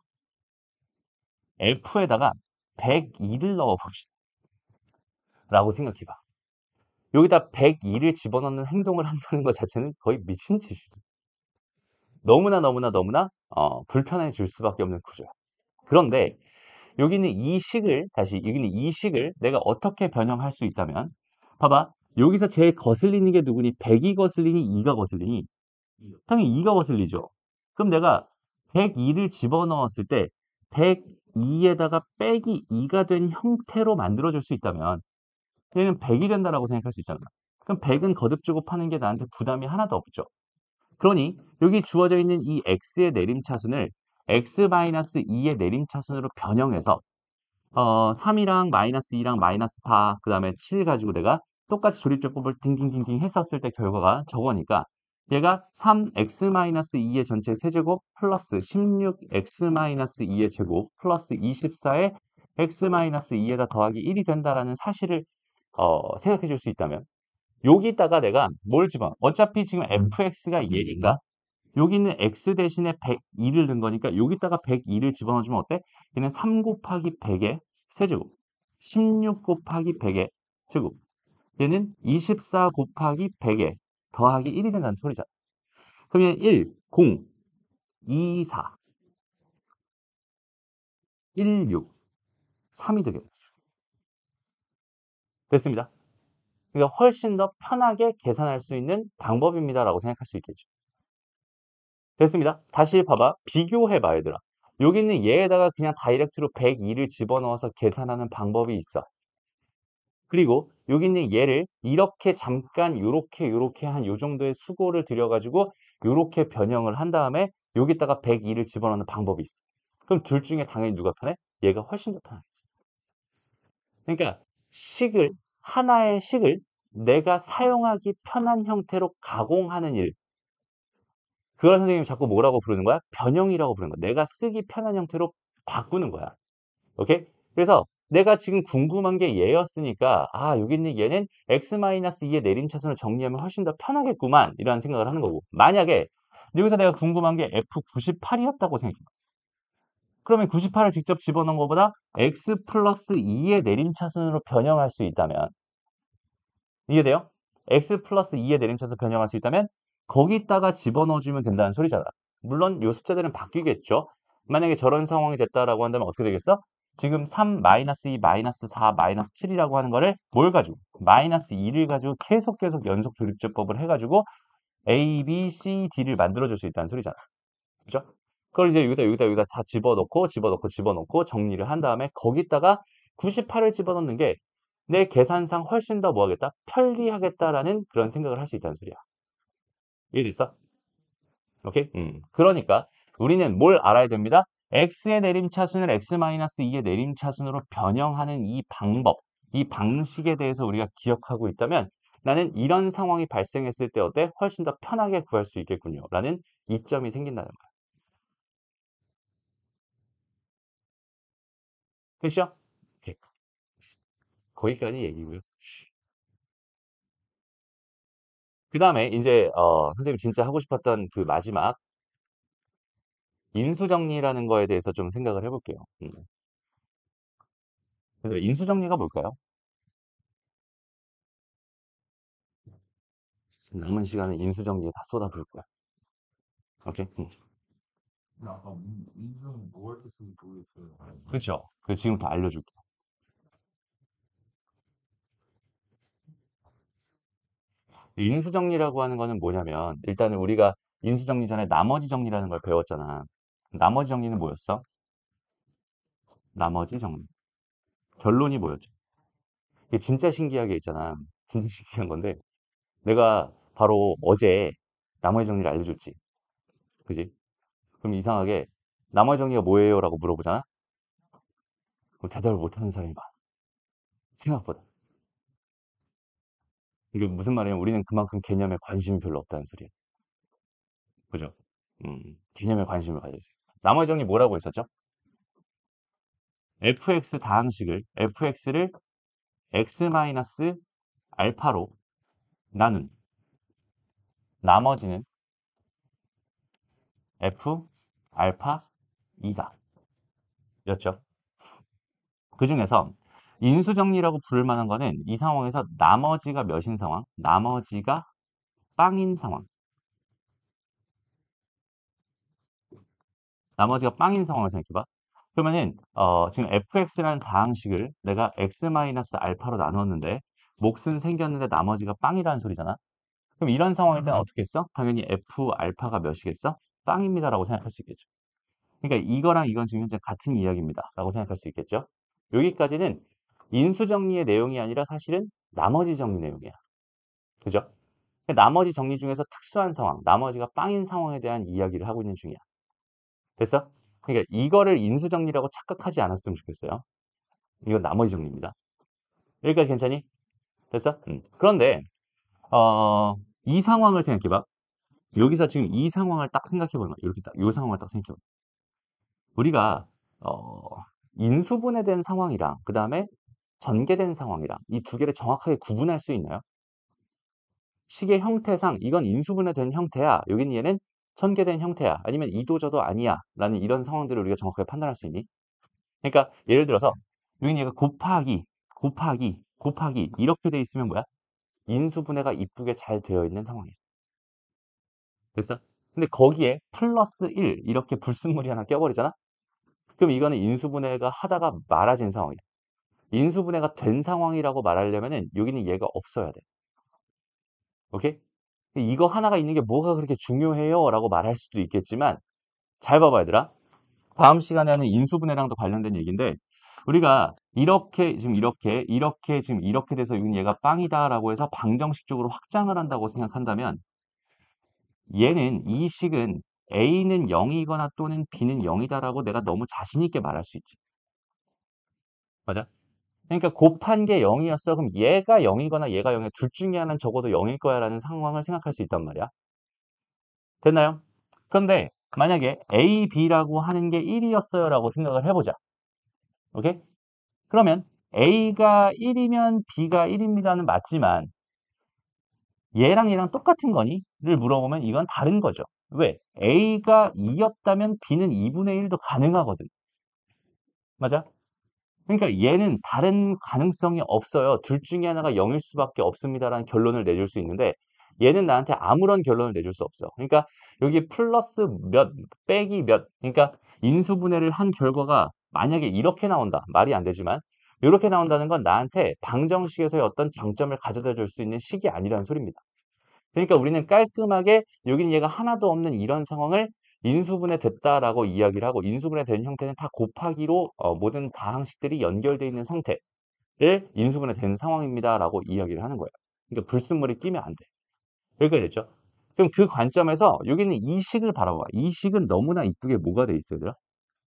f에다가 102를 넣어 봅시다. 라고 생각해 봐. 여기다 102를 집어넣는 행동을 한다는 것 자체는 거의 미친 짓이죠. 너무나 불편해질 수밖에 없는 구조야. 그런데 여기는 이 식을 다시 여기는 이 식을 내가 어떻게 변형할 수 있다면 봐봐. 여기서 제일 거슬리는 게 누구니? 100이 거슬리니 2가 거슬리니? 당연히 2가 거슬리죠. 그럼 내가 102를 집어넣었을 때 102에다가 빼기 2가 된 형태로 만들어줄 수 있다면 얘는 100이 된다라고 생각할 수 있잖아. 그럼 100은 거듭주고 파는 게 나한테 부담이 하나도 없죠. 그러니 여기 주어져 있는 이 x의 내림차순을 x-2의 내림차순으로 변형해서 3이랑 마이너스 2랑 마이너스 4, 그 다음에 7 가지고 내가 똑같이 조립제법을 딩딩딩딩 했었을 때 결과가 저거니까 얘가 3x-2의 전체 세제곱 플러스 16x-2의 제곱 플러스 24의 x-2에다 더하기 1이 된다라는 사실을 생각해 줄 수 있다면 여기다가 내가 뭘 집어? 어차피 지금 fx가 얘니까 여기 있는 x 대신에 102를 넣은 거니까 여기다가 102를 집어넣어주면 어때? 얘는 3 곱하기 100의 세제곱 16 곱하기 100의 제곱 얘는 24 곱하기 100의 더하기 1이 된다는 소리잖아. 그러면 1, 0, 2, 4, 1, 6, 3이 되겠죠. 됐습니다. 그러니까 훨씬 더 편하게 계산할 수 있는 방법입니다라고 생각할 수 있겠죠. 됐습니다. 다시 봐봐. 비교해봐, 얘들아. 여기 있는 얘에다가 그냥 다이렉트로 102를 집어넣어서 계산하는 방법이 있어. 그리고 여기 있는 얘를 이렇게 잠깐 요렇게 한 요 정도의 수고를 들여가지고 요렇게 변형을 한 다음에 여기다가 102를 집어넣는 방법이 있어. 그럼 둘 중에 당연히 누가 편해? 얘가 훨씬 더 편하겠지. 그러니까 하나의 식을 내가 사용하기 편한 형태로 가공하는 일, 그걸 선생님이 자꾸 뭐라고 부르는 거야? 변형이라고 부르는 거야. 내가 쓰기 편한 형태로 바꾸는 거야. 오케이? 그래서 내가 지금 궁금한 게 얘였으니까 여기 있는 얘는 x-2의 내림차순을 정리하면 훨씬 더 편하겠구만 이라는 생각을 하는 거고, 만약에 여기서 내가 궁금한 게 f98이었다고 생각해. 그러면 98을 직접 집어넣은 것보다 x 플러스 2의 내림차순으로 변형할 수 있다면, 이해돼요? x 플러스 2의 내림차순 변형할 수 있다면 거기다가 집어넣어주면 된다는 소리잖아. 물론 요 숫자들은 바뀌겠죠. 만약에 저런 상황이 됐다라고 한다면 어떻게 되겠어? 지금 3, 마이너스 2, 마이너스 4, 마이너스 7이라고 하는 거를 뭘 가지고? 마이너스 2를 가지고 계속 연속 조립제법을 해가지고 A, B, C, D를 만들어줄 수 있다는 소리잖아. 그죠? 그걸 이제 여기다 다 집어넣고 정리를 한 다음에 거기다가 98을 집어넣는 게 내 계산상 훨씬 더 뭐 하겠다? 편리하겠다라는 그런 생각을 할 수 있다는 소리야. 이해됐어? 오케이? 그러니까 우리는 뭘 알아야 됩니다. x의 내림차순을 x-2의 내림차순으로 변형하는 이 방법, 이 방식에 대해서 우리가 기억하고 있다면 나는 이런 상황이 발생했을 때 어때? 훨씬 더 편하게 구할 수 있겠군요. 라는 이점이 생긴다는 거야. 됐죠? 오케이. 거기까지 얘기고요. 그 다음에 이제 선생님 진짜 하고 싶었던 그 마지막 인수정리라는 거에 대해서 좀 생각을 해볼게요. 그래서 인수정리가 뭘까요? 남은 시간은 인수정리에 다 쏟아부을 거야. 오케이? 근데 아까 민수는 뭐 할 때 쓰는지 모르겠어요. 그렇죠. 그 지금부터 알려줄게. 인수정리라고 하는 거는 뭐냐면 일단은 우리가 인수정리 전에 나머지 정리라는 걸 배웠잖아. 나머지 정리는 뭐였어? 나머지 정리. 결론이 뭐였죠? 이게 진짜 신기하게 있잖아. 진짜 신기한 건데 내가 바로 어제 나머지 정리를 알려줬지. 그지? 그럼 이상하게 나머지 정리가 뭐예요? 라고 물어보잖아? 그럼 대답을 못하는 사람이 많아. 생각보다. 이게 무슨 말이냐면 우리는 그만큼 개념에 관심이 별로 없다는 소리야. 그죠? 개념에 관심을 가져야지. 나머지 정리 뭐라고 했었죠? fx 다항식을 fx를 x-알파로 나눈 나머지는 f 알파 2다. 였죠. 그 중에서 인수정리라고 부를 만한 거는 이 상황에서 나머지가 몇인 상황? 나머지가 빵인 상황. 나머지가 빵인 상황을 생각해봐. 그러면은 지금 fx라는 다항식을 내가 x-알파로 나눴는데 몫은 생겼는데 나머지가 빵이라는 소리잖아. 그럼 이런 상황일 때는 어떻게 했어? 당연히 f 알파가 몇이겠어? 빵입니다라고 생각할 수 있겠죠. 그러니까 이거랑 이건 지금 현재 같은 이야기입니다라고 생각할 수 있겠죠. 여기까지는 인수정리의 내용이 아니라 사실은 나머지 정리 내용이야. 그죠? 나머지 정리 중에서 특수한 상황, 나머지가 빵인 상황에 대한 이야기를 하고 있는 중이야. 됐어? 그러니까 이거를 인수정리라고 착각하지 않았으면 좋겠어요. 이건 나머지 정리입니다. 여기까지 괜찮니? 됐어? 그런데 이 상황을 생각해봐. 여기서 지금 이 상황을 딱 생각해보는 거야. 이렇게 딱, 이 상황을 딱 생각해봐. 우리가 인수분해된 상황이랑 그 다음에 전개된 상황이랑 이 두 개를 정확하게 구분할 수 있나요? 식의 형태상 이건 인수분해된 형태야. 여기는 얘는 전개된 형태야. 아니면 이도저도 아니야. 라는 이런 상황들을 우리가 정확하게 판단할 수 있니? 그러니까 예를 들어서 여기는 얘가 곱하기 이렇게 돼 있으면 뭐야? 인수분해가 이쁘게 잘 되어 있는 상황이야. 됐어? 근데 거기에 플러스 1 이렇게 불순물이 하나 껴버리잖아? 그럼 이거는 인수분해가 하다가 말아진 상황이야. 인수분해가 된 상황이라고 말하려면은 여기는 얘가 없어야 돼. 오케이? 이거 하나가 있는 게 뭐가 그렇게 중요해요? 라고 말할 수도 있겠지만 잘 봐봐 얘들아. 다음 시간에 하는 인수분해랑도 관련된 얘기인데 우리가 이렇게 지금 이렇게 지금 이렇게 돼서 여기는 얘가 빵이다라고 해서 방정식적으로 확장을 한다고 생각한다면 얘는 이 식은 A는 0이거나 또는 B는 0이다라고 내가 너무 자신 있게 말할 수 있지. 맞아? 그러니까 곱한 게 0이었어. 그럼 얘가 0이거나 얘가 0이야. 둘 중에 하나는 적어도 0일 거야 라는 상황을 생각할 수 있단 말이야. 됐나요? 그런데 만약에 A, B라고 하는 게 1이었어요 라고 생각을 해보자. 오케이? 그러면 A가 1이면 B가 1입니다는 맞지만 얘랑 얘랑 똑같은 거니? 를 물어보면 이건 다른 거죠. 왜? A가 2였다면 B는 2분의 1도 가능하거든. 맞아? 그러니까 얘는 다른 가능성이 없어요. 둘 중에 하나가 0일 수밖에 없습니다라는 결론을 내줄 수 있는데 얘는 나한테 아무런 결론을 내줄 수 없어. 그러니까 여기 플러스 몇, 빼기 몇, 그러니까 인수분해를 한 결과가 만약에 이렇게 나온다. 말이 안 되지만 이렇게 나온다는 건 나한테 방정식에서의 어떤 장점을 가져다 줄 수 있는 식이 아니라는 소리입니다. 그러니까 우리는 깔끔하게 여기는 얘가 하나도 없는 이런 상황을 인수분해 됐다라고 이야기를 하고 인수분해 된 형태는 다 곱하기로 모든 다항식들이 연결되어 있는 상태를 인수분해 된 상황입니다라고 이야기를 하는 거예요. 그러니까 불순물이 끼면 안 돼. 여기까지 됐죠? 그럼 그 관점에서 여기는 이 식을 바라봐. 이 식은 너무나 이쁘게 뭐가 돼 있어요, 얘들아?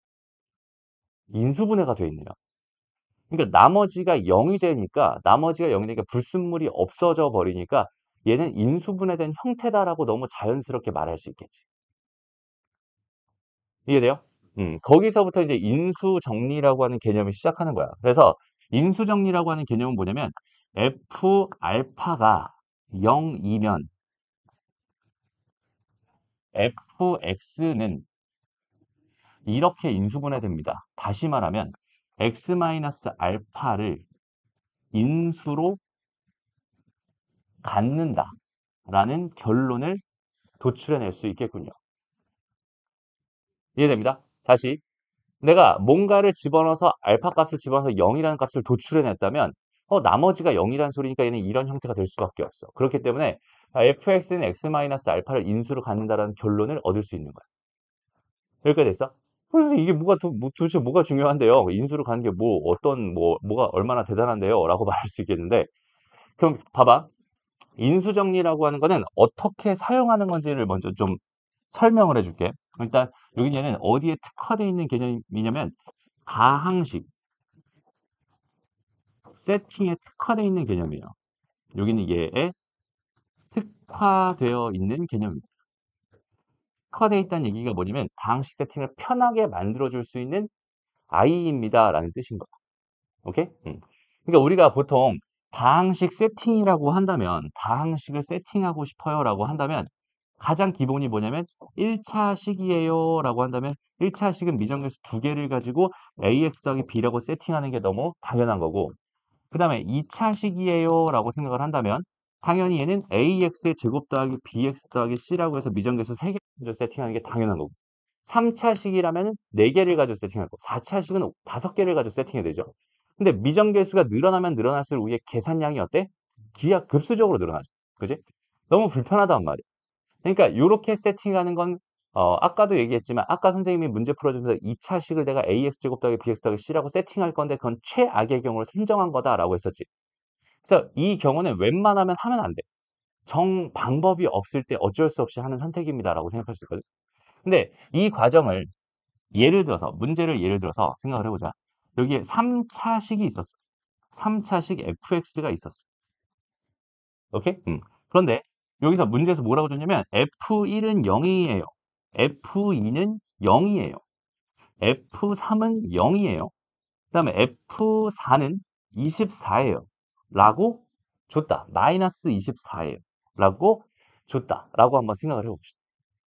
인수분해가 돼 있네요. 그러니까 나머지가 0이 되니까 나머지가 0이 되니까 불순물이 없어져 버리니까 얘는 인수분해된 형태다라고 너무 자연스럽게 말할 수 있겠지. 이해돼요? 거기서부터 이제 인수정리라고 하는 개념이 시작하는 거야. 그래서 인수정리라고 하는 개념은 뭐냐면 f 알파가 0이면 fx는 이렇게 인수분해됩니다. 다시 말하면 x-알파를 인수로 갖는다. 라는 결론을 도출해낼 수 있겠군요. 이해됩니다? 다시 내가 뭔가를 집어넣어서 알파 값을 집어넣어서 0이라는 값을 도출해냈다면 나머지가 0이라는 소리니까 얘는 이런 형태가 될 수밖에 없어. 그렇기 때문에 fx는 x-알파를 인수로 갖는다라는 결론을 얻을 수 있는 거야. 여기까지 됐어? 그래서 이게 도대체 뭐가 중요한데요? 인수로 가는 게 뭐가 얼마나 대단한데요? 라고 말할 수 있겠는데, 그럼 봐봐. 인수정리라고 하는 거는 어떻게 사용하는 건지를 먼저 좀 설명을 해줄게. 일단, 여기는 어디에 특화되어 있는 개념이냐면, 가항식, 세팅에 특화되어 있는 개념이에요. 여기는 얘에 특화되어 있는 개념입니다. 특화되어 있다는 얘기가 뭐냐면, 가항식 세팅을 편하게 만들어줄 수 있는 I입니다. 라는 뜻인 거야. 오케이? 그러니까 우리가 보통 다항식 세팅이라고 한다면 다항식을 세팅하고 싶어요 라고 한다면 가장 기본이 뭐냐면 1차식이에요 라고 한다면 1차식은 미정계수 두 개를 가지고 ax 더하기 b라고 세팅하는 게 너무 당연한 거고 그 다음에 2차식이에요 라고 생각을 한다면 당연히 얘는 ax의 제곱 더하기 bx 더하기 c라고 해서 미정계수 3개 가지고 세팅하는 게 당연한 거고 3차식이라면 4개를 가지고 세팅하고 4차식은 5개를 가지고 세팅해야 되죠. 근데 미정계수가 늘어나면 늘어날수록 우리의 계산량이 어때? 기하급수적으로 늘어나죠. 그지? 너무 불편하단 말이야. 그러니까 요렇게 세팅하는 건 아까도 얘기했지만 아까 선생님이 문제 풀어주면서 2차식을 내가 ax제곱 더하기 bx 더하기 c라고 세팅할 건데 그건 최악의 경우를 선정한 거다라고 했었지. 그래서 이 경우는 웬만하면 하면 안 돼. 방법이 없을 때 어쩔 수 없이 하는 선택입니다라고 생각할 수 있거든. 근데 이 과정을 문제를 예를 들어서 생각을 해보자. 여기에 3차식이 있었어. 3차식 fx가 있었어. 오케이? 그런데 여기서 문제에서 뭐라고 줬냐면 f1은 0이에요. f2는 0이에요. f3은 0이에요. 그 다음에 f4는 24예요. 라고 줬다. 마이너스 24예요. 라고 줬다. 라고 한번 생각을 해봅시다.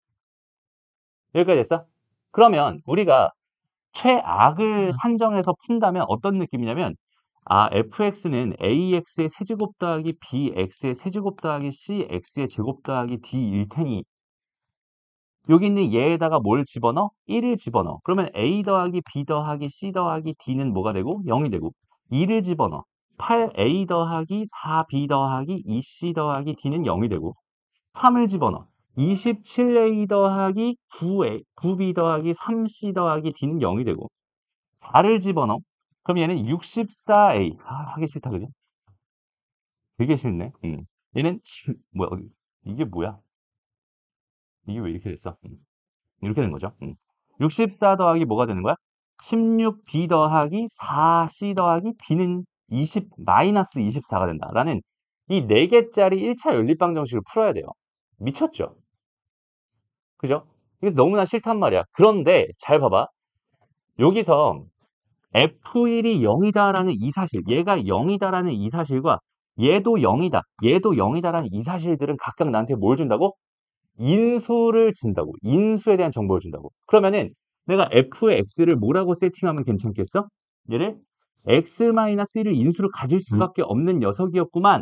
여기까지 됐어? 그러면 우리가 최악을 한정해서 푼다면 어떤 느낌이냐면 fx는 ax의 세제곱 더하기 bx의 세제곱 더하기 cx의 제곱 더하기 d일 테니 여기 있는 얘에다가 뭘 집어넣어? 1을 집어넣어. 그러면 a 더하기 b 더하기 c 더하기 d는 뭐가 되고? 0이 되고 2를 집어넣어. 8a 더하기 4b 더하기 2c 더하기 d는 0이 되고 3을 집어넣어. 27a 더하기 9b 더하기 3c 더하기 d는 0이 되고 4를 집어넣어. 그럼 얘는 64a. 하기 싫다, 그지? 되게 싫네. 얘는, 뭐야, 이게 뭐야? 이게 왜 이렇게 됐어? 이렇게 된 거죠. 64 더하기 뭐가 되는 거야? 16b 더하기 4c 더하기 d는 마이너스 24가 된다. 라는 이 4개짜리 1차 연립방 정식을 풀어야 돼요. 미쳤죠? 그죠? 이게 너무나 싫단 말이야. 그런데 잘 봐봐. 여기서 F1이 0이다라는 이 사실, 얘가 0이다라는 이 사실과 얘도 0이다, 얘도 0이다라는 이 사실들은 각각 나한테 뭘 준다고? 인수를 준다고. 인수에 대한 정보를 준다고. 그러면은 내가 F의 X를 뭐라고 세팅하면 괜찮겠어? 얘를 X-1을 인수로 가질 수밖에 없는 녀석이었구만.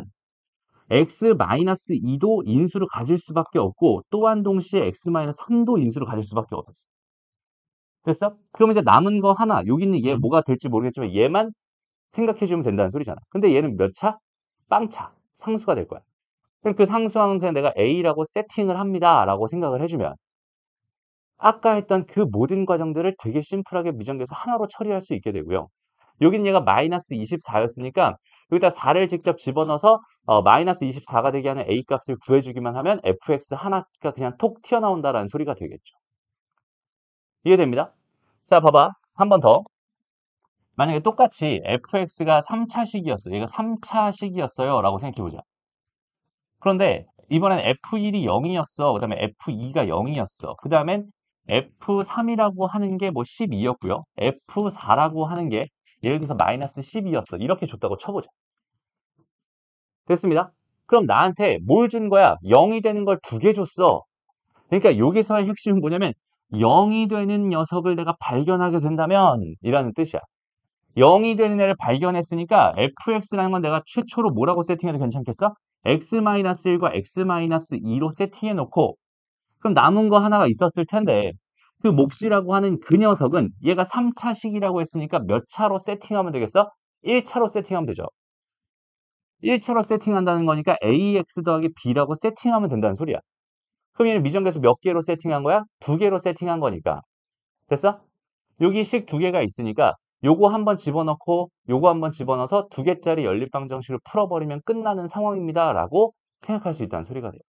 X-2도 인수로 가질 수밖에 없고 또한 동시에 X-3도 인수로 가질 수밖에 없었어. 됐어? 그럼 이제 남은 거 하나, 여기 있는 얘 뭐가 될지 모르겠지만 얘만 생각해주면 된다는 소리잖아. 근데 얘는 몇 차? 빵차. 상수가 될 거야. 그럼 그 상수항은 그냥 내가 A라고 세팅을 합니다. 라고 생각을 해주면 아까 했던 그 모든 과정들을 되게 심플하게 미정계수 하나로 처리할 수 있게 되고요. 여기는 얘가 마이너스 24였으니까 여기다 4를 직접 집어넣어서 마이너스 24가 되게 하는 A 값을 구해주기만 하면 fx 하나가 그냥 톡 튀어나온다라는 소리가 되겠죠. 이해됩니다? 자, 봐봐. 한 번 더. 만약에 똑같이 fx가 3차식이었어. 얘가 3차식이었어요. 라고 생각해보자. 그런데 이번엔 f1이 0이었어. 그 다음에 f2가 0이었어. 그 다음엔 f3이라고 하는 게 뭐 12였고요. f4라고 하는 게 예를 들어서 마이너스 12였어. 이렇게 줬다고 쳐보자. 됐습니다. 그럼 나한테 뭘 준 거야? 0이 되는 걸 2개 줬어. 그러니까 여기서의 핵심은 뭐냐면 0이 되는 녀석을 내가 발견하게 된다면 이라는 뜻이야. 0이 되는 애를 발견했으니까 fx라는 건 내가 최초로 뭐라고 세팅해도 괜찮겠어? x-1과 x-2로 세팅해 놓고 그럼 남은 거 하나가 있었을 텐데 그 몫이라고 하는 그 녀석은 얘가 3차식이라고 했으니까 몇 차로 세팅하면 되겠어? 1차로 세팅하면 되죠. 1차로 세팅한다는 거니까 ax 더하기 b라고 세팅하면 된다는 소리야. 그럼 얘는 미정계수 몇 개로 세팅한 거야? 2개로 세팅한 거니까. 됐어? 여기 식 2개가 있으니까 요거 한번 집어넣고 요거 한번 집어넣어서 2개짜리 연립방정식을 풀어버리면 끝나는 상황입니다. 라고 생각할 수 있다는 소리가 돼요.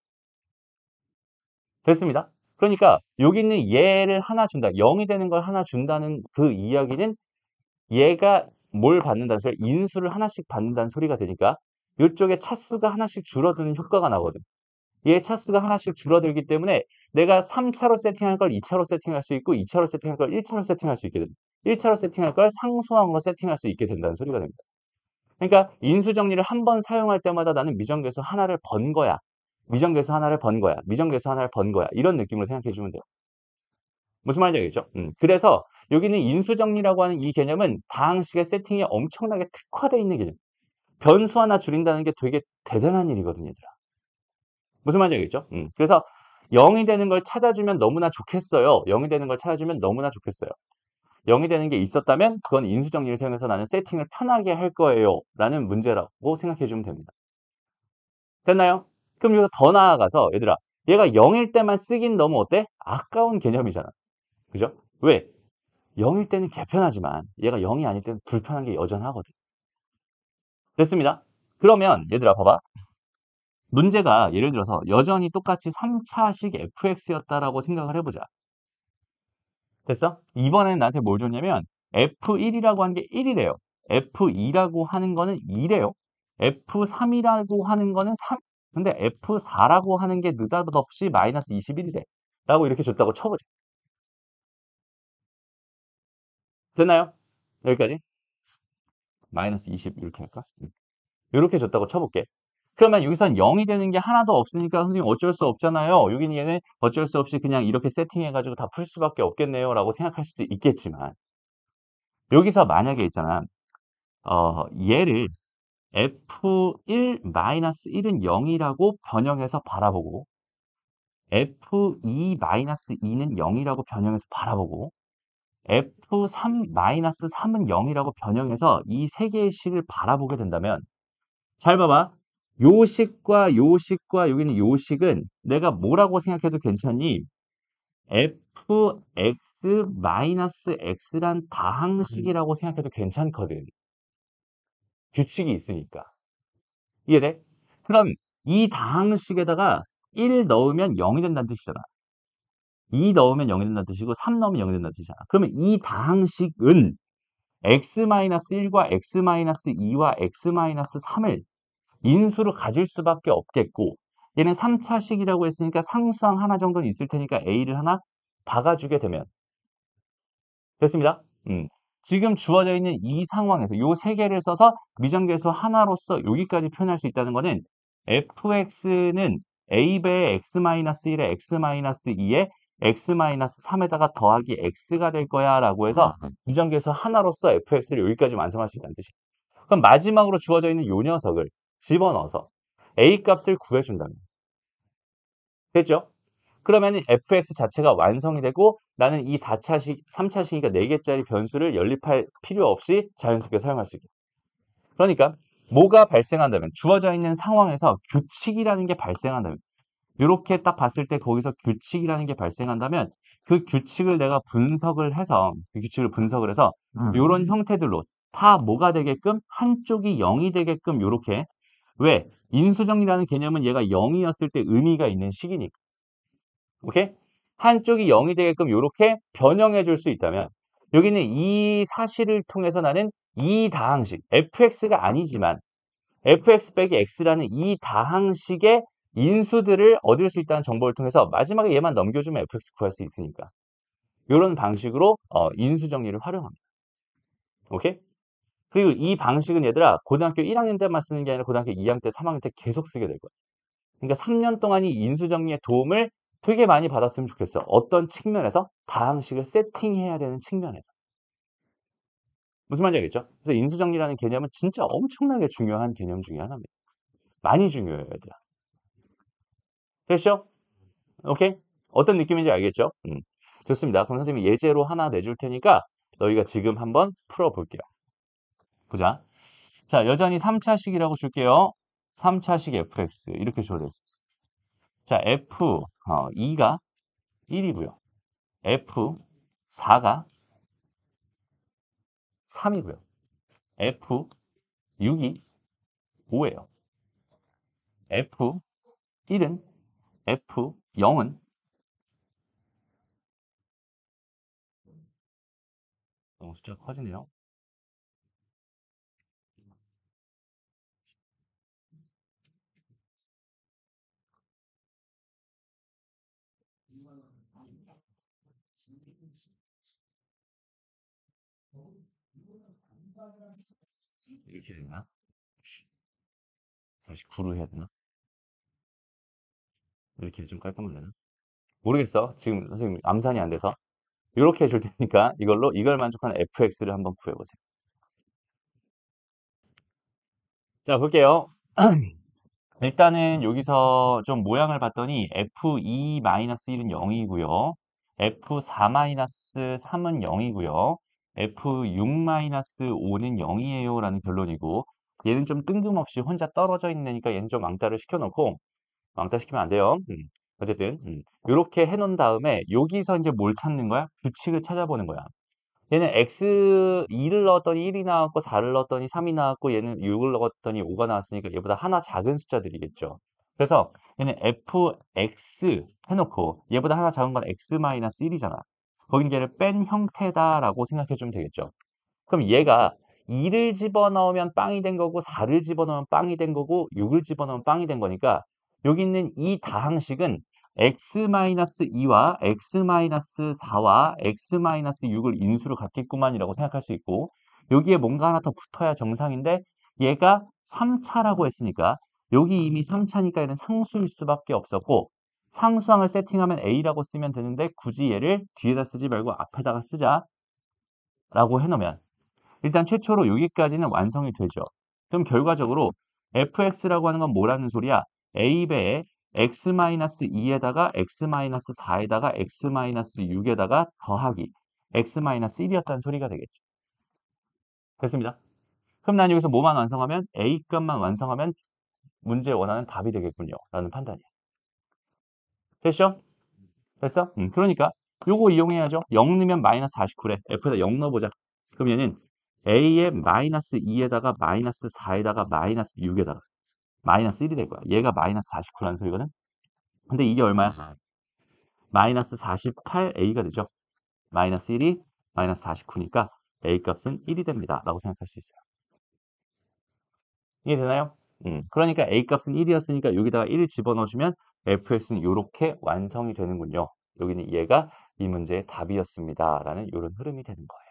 됐습니다. 그러니까 여기 있는 얘를 하나 준다. 0이 되는 걸 하나 준다는 그 이야기는 얘가 뭘 받는다는 소리야? 인수를 하나씩 받는다는 소리가 되니까 이쪽에 차수가 하나씩 줄어드는 효과가 나거든. 얘 차수가 하나씩 줄어들기 때문에 내가 3차로 세팅할 걸 2차로 세팅할 수 있고 2차로 세팅할 걸 1차로 세팅할 수 있게 됩니다. 1차로 세팅할 걸 상수항으로 세팅할 수 있게 된다는 소리가 됩니다. 그러니까 인수 정리를 한 번 사용할 때마다 나는 미정계수 하나를 번 거야. 미정계수 하나를 번 거야. 미정계수 하나를 번 거야. 이런 느낌으로 생각해 주면 돼요. 무슨 말인지 알겠죠? 그래서 여기는 인수정리라고 하는 이 개념은 다항식의 세팅이 엄청나게 특화되어 있는 개념. 변수 하나 줄인다는 게 되게 대단한 일이거든요, 얘들아. 무슨 말인지 알겠죠? 그래서 0이 되는 걸 찾아주면 너무나 좋겠어요. 0이 되는 걸 찾아주면 너무나 좋겠어요. 0이 되는 게 있었다면 그건 인수정리를 사용해서 나는 세팅을 편하게 할 거예요. 라는 문제라고 생각해 주면 됩니다. 됐나요? 그럼 여기서 더 나아가서 얘들아, 얘가 0일 때만 쓰긴 너무 어때? 아까운 개념이잖아. 그죠? 왜? 0일 때는 개편하지만 얘가 0이 아닐 때는 불편한 게 여전하거든. 됐습니다. 그러면 얘들아 봐봐. 문제가 예를 들어서 여전히 똑같이 3차식 fx였다라고 생각을 해보자. 됐어? 이번엔 나한테 뭘 줬냐면 f1이라고 하는 게 1이래요. f2라고 하는 거는 2래요. f3이라고 하는 거는 3. 근데 f4라고 하는 게 느닷없이 마이너스 21이래. 라고 이렇게 줬다고 쳐보자. 됐나요? 여기까지? 마이너스 20 이렇게 할까? 이렇게 줬다고 쳐볼게. 그러면 여기선 0이 되는 게 하나도 없으니까 선생님 어쩔 수 없잖아요. 여기는 얘는 어쩔 수 없이 그냥 이렇게 세팅해가지고 다 풀 수밖에 없겠네요. 라고 생각할 수도 있겠지만 여기서 만약에 있잖아. 얘를 f1-1은 0이라고 변형해서 바라보고 f2-2는 0이라고 변형해서 바라보고 f3-3은 0이라고 변형해서 이 세 개의 식을 바라보게 된다면 잘 봐봐. 요식과 요식과 여기는 요식은 내가 뭐라고 생각해도 괜찮니? fx-x란 다항식이라고 생각해도 괜찮거든. 규칙이 있으니까. 이해돼? 그럼 이 다항식에다가 1 넣으면 0이 된다는 뜻이잖아. 2 넣으면 0이 된다는 뜻이고 3 넣으면 0이 된다는 뜻이잖아. 그러면 이 다항식은 x-1과 x-2와 x-3을 인수로 가질 수밖에 없겠고 얘는 3차식이라고 했으니까 상수항 하나 정도는 있을 테니까 a를 하나 박아주게 되면 됐습니다. 지금 주어져 있는 이 상황에서 요 세 개를 써서 미정계수 하나로서 여기까지 표현할 수 있다는 거는 fx는 a배의 x-1에 x-2에 x-3에다가 더하기 x가 될 거야 라고 해서 미정계수 하나로서 fx를 여기까지 완성할 수 있다는 뜻이에요. 그럼 마지막으로 주어져 있는 요 녀석을 집어넣어서 a 값을 구해준다면 됐죠? 그러면 fx 자체가 완성이 되고 나는 이 4차식, 3차식이니까 4개짜리 변수를 연립할 필요 없이 자연스럽게 사용할 수 있게. 그러니까 뭐가 발생한다면 주어져 있는 상황에서 규칙이라는 게 발생한다면 이렇게 딱 봤을 때 거기서 규칙이라는 게 발생한다면 그 규칙을 내가 분석을 해서 그 규칙을 분석을 해서 이런 형태들로 다 뭐가 되게끔 한쪽이 0이 되게끔 이렇게 왜? 인수정리라는 개념은 얘가 0이었을 때 의미가 있는 식이니까. 오케이? 한쪽이 0이 되게끔 이렇게 변형해 줄 수 있다면 여기는 이 사실을 통해서 나는 이 다항식 fx가 아니지만 fx 빼기 x라는 이 다항식의 인수들을 얻을 수 있다는 정보를 통해서 마지막에 얘만 넘겨주면 fx 구할 수 있으니까 이런 방식으로 인수 정리를 활용합니다. 오케이? 그리고 이 방식은 얘들아 고등학교 1학년 때만 쓰는 게 아니라 고등학교 2학년 때, 3학년 때 계속 쓰게 될 거야. 그러니까 3년 동안 이 인수 정리의 도움을 되게 많이 받았으면 좋겠어. 어떤 측면에서? 다항식을 세팅해야 되는 측면에서. 무슨 말인지 알겠죠? 그래서 인수 정리라는 개념은 진짜 엄청나게 중요한 개념 중에 하나입니다. 많이 중요해요, 얘들아. 됐죠? 오케이? 어떤 느낌인지 알겠죠? 좋습니다. 그럼 선생님이 예제로 하나 내줄 테니까 너희가 지금 한번 풀어볼게요. 보자. 자, 여전히 3차식이라고 줄게요. 3차식 fx 이렇게 줘야 됐어. 자, f2가 1이고요. f4가 3이고요. f6이 5예요. f1은 f0은 너무 숫자가 커지네요. 이렇게 되나? 49로 해야 되나? 이렇게 좀 깔끔하게 되나? 모르겠어. 지금 선생님 암산이 안 돼서. 이렇게 해줄 테니까 이걸로 이걸 만족하는 fx를 한번 구해보세요. 자, 볼게요. 일단은 여기서 좀 모양을 봤더니 f2-1은 0이고요. f4-3은 0이고요. f6-5는 0이에요 라는 결론이고 얘는 좀 뜬금없이 혼자 떨어져 있으니까 얘는 좀 왕따를 시켜놓고 왕따 시키면 안 돼요. 어쨌든 이렇게 해놓은 다음에 여기서 이제 뭘 찾는 거야? 규칙을 찾아보는 거야. 얘는 x 2를 넣었더니 1이 나왔고 4를 넣었더니 3이 나왔고 얘는 6을 넣었더니 5가 나왔으니까 얘보다 하나 작은 숫자들이겠죠. 그래서 얘는 fx 해놓고 얘보다 하나 작은 건 x-1이잖아. 거긴 얘를 뺀 형태다라고 생각해 주면 되겠죠. 그럼 얘가 2를 집어넣으면 빵이 된 거고 4를 집어넣으면 빵이 된 거고 6을 집어넣으면 빵이 된 거니까 여기 있는 이 다항식은 x-2와 x-4와 x-6을 인수로 갖겠구만이라고 생각할 수 있고 여기에 뭔가 하나 더 붙어야 정상인데 얘가 3차라고 했으니까 여기 이미 3차니까 얘는 상수일 수밖에 없었고 상수항을 세팅하면 a라고 쓰면 되는데 굳이 얘를 뒤에다 쓰지 말고 앞에다가 쓰자라고 해놓으면 일단 최초로 여기까지는 완성이 되죠. 그럼 결과적으로 fx라고 하는 건 뭐라는 소리야? a배에 x-2에다가 x-4에다가 x-6에다가 더하기 x-1이었다는 소리가 되겠지. 됐습니다. 그럼 난 여기서 뭐만 완성하면 a 값만 완성하면 문제 원하는 답이 되겠군요. 라는 판단이야. 됐죠? 됐어? 그러니까 요거 이용해야죠. 0 넣으면 마이너스 49래. f에다 0 넣어보자. 그럼 얘는 a의 마이너스 2에다가 마이너스 4에다가 마이너스 6에다가 마이너스 1이 될 거야. 얘가 마이너스 49라는 소리거든. 근데 이게 얼마야? 마이너스 48a가 되죠. 마이너스 1이 마이너스 49니까 a 값은 1이 됩니다. 라고 생각할 수 있어요. 이해되나요? 그러니까 a 값은 1이었으니까 여기다가 1을 집어넣어주면 fx는 이렇게 완성이 되는군요. 여기는 얘가 이 문제의 답이었습니다. 라는 이런 흐름이 되는 거예요.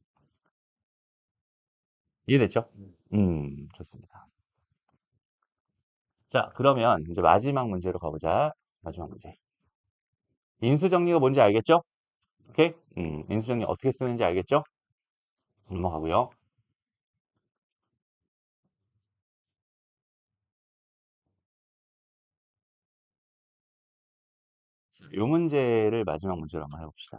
이해됐죠? 좋습니다. 자, 그러면 이제 마지막 문제로 가보자. 마지막 문제. 인수정리가 뭔지 알겠죠? 오케이? 인수정리 어떻게 쓰는지 알겠죠? 넘어가고요. 이 문제를 마지막 문제로 한번 해봅시다.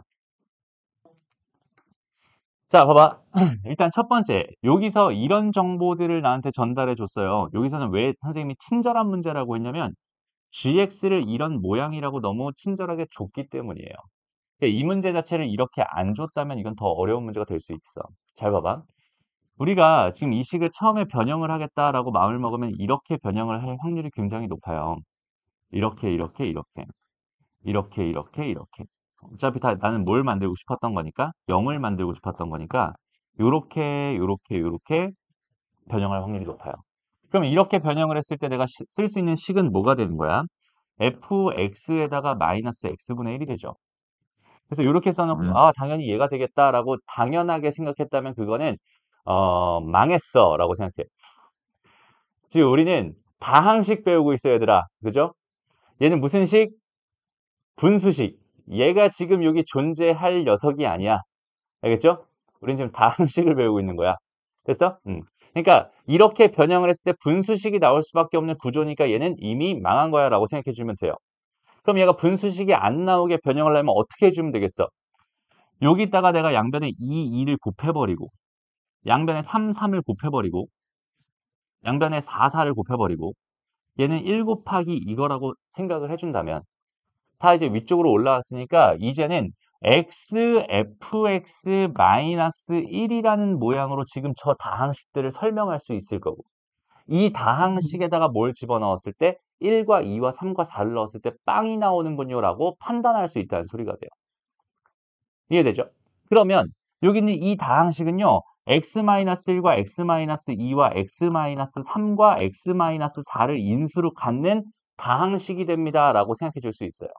자, 봐봐. 일단 첫 번째, 여기서 이런 정보들을 나한테 전달해 줬어요. 여기서는 왜 선생님이 친절한 문제라고 했냐면 gx를 이런 모양이라고 너무 친절하게 줬기 때문이에요. 이 문제 자체를 이렇게 안 줬다면 이건 더 어려운 문제가 될 수 있어. 잘 봐봐. 우리가 지금 이 식을 처음에 변형을 하겠다라고 마음을 먹으면 이렇게 변형을 할 확률이 굉장히 높아요. 이렇게, 이렇게, 이렇게. 이렇게, 이렇게, 이렇게. 어차피 다 나는 뭘 만들고 싶었던 거니까 0을 만들고 싶었던 거니까 요렇게 요렇게 요렇게 변형할 확률이 높아요. 그럼 이렇게 변형을 했을 때 내가 쓸 수 있는 식은 뭐가 되는 거야? fx에다가 마이너스 x분의 1이 되죠. 그래서 이렇게 써놓고 아 당연히 얘가 되겠다라고 당연하게 생각했다면 그거는 망했어 라고 생각해. 지금 우리는 다항식 배우고 있어요 얘들아. 그죠? 얘는 무슨 식? 분수식. 얘가 지금 여기 존재할 녀석이 아니야. 알겠죠? 우린 지금 다항식을 배우고 있는 거야. 됐어? 그러니까 이렇게 변형을 했을 때 분수식이 나올 수밖에 없는 구조니까 얘는 이미 망한 거야 라고 생각해 주면 돼요. 그럼 얘가 분수식이 안 나오게 변형을 하려면 어떻게 해주면 되겠어? 여기다가 내가 양변에 2, 2를 곱해버리고 양변에 3, 3을 곱해버리고 양변에 4, 4를 곱해버리고 얘는 1 곱하기 이거라고 생각을 해준다면 다 이제 위쪽으로 올라왔으니까 이제는 x, fx 마이너스 1이라는 모양으로 지금 저 다항식들을 설명할 수 있을 거고 이 다항식에다가 뭘 집어넣었을 때 1과 2와 3과 4를 넣었을 때 빵이 나오는군요 라고 판단할 수 있다는 소리가 돼요. 이해되죠? 그러면 여기 있는 이 다항식은요. x-1과 x-2와 x-3과 x-4를 인수로 갖는 다항식이 됩니다. 라고 생각해 줄 수 있어요.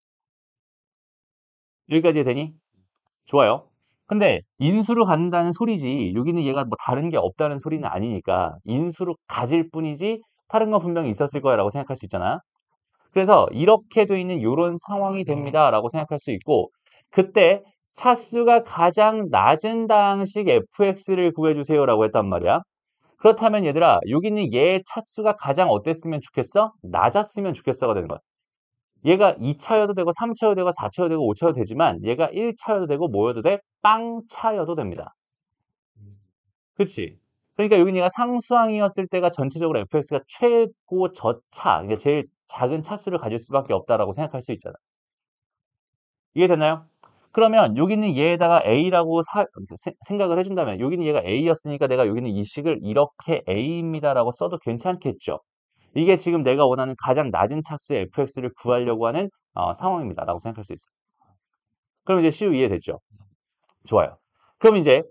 여기까지 되니? 좋아요. 근데 인수로 갖는다는 소리지 여기는 얘가 뭐 다른 게 없다는 소리는 아니니까 인수로 가질 뿐이지 다른 건 분명히 있었을 거야 라고 생각할 수 있잖아. 그래서 이렇게 돼 있는 이런 상황이 됩니다 라고 생각할 수 있고 그때 차수가 가장 낮은 다항식 fx를 구해주세요 라고 했단 말이야. 그렇다면 얘들아 여기 있는 얘의 차수가 가장 어땠으면 좋겠어? 낮았으면 좋겠어가 되는 거야. 얘가 2차여도 되고 3차여도 되고 4차여도 되고 5차여도 되지만 얘가 1차여도 되고 뭐여도 돼? 빵차여도 됩니다. 그치? 그러니까 여기 얘가 상수항이었을 때가 전체적으로 fx가 최고 저차, 그러니까 제일 작은 차수를 가질 수밖에 없다라고 생각할 수 있잖아. 이해됐나요? 그러면 여기는 얘에다가 a라고 생각을 해준다면 여기는 얘가 a였으니까 내가 여기는 이 식을 이렇게 a입니다라고 써도 괜찮겠죠? 이게 지금 내가 원하는 가장 낮은 차수의 fx를 구하려고 하는 상황입니다라고 생각할 수 있어요. 그럼 이제 시우 이해됐죠? 좋아요. 그럼 이제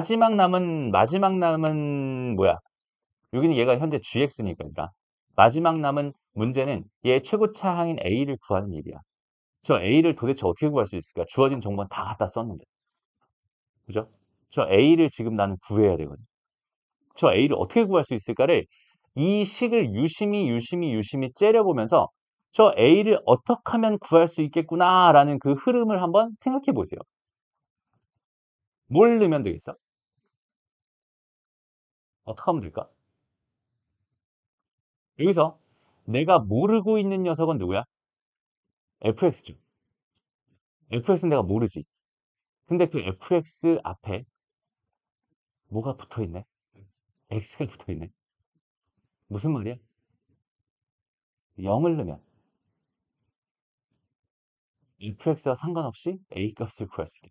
마지막 남은 뭐야? 여기는 얘가 현재 gx니까 그러니까 마지막 남은 문제는 얘의 최고차 항인 a를 구하는 일이야. 저 a를 도대체 어떻게 구할 수 있을까? 주어진 정보는 다 갖다 썼는데. 그죠? 저 a를 지금 나는 구해야 되거든. 저 a를 어떻게 구할 수 있을까를 이 식을 유심히 째려보면서 저 a를 어떻게 하면 구할 수 있겠구나라는 그 흐름을 한번 생각해 보세요. 뭘 넣으면 되겠어? 어떻게 하면 될까? 여기서 내가 모르고 있는 녀석은 누구야? fx죠. fx는 내가 모르지. 근데 그 fx 앞에 뭐가 붙어 있네? x가 붙어 있네. 무슨 말이야? 0을 넣으면 fx와 상관없이 a 값을 구할 수 있게.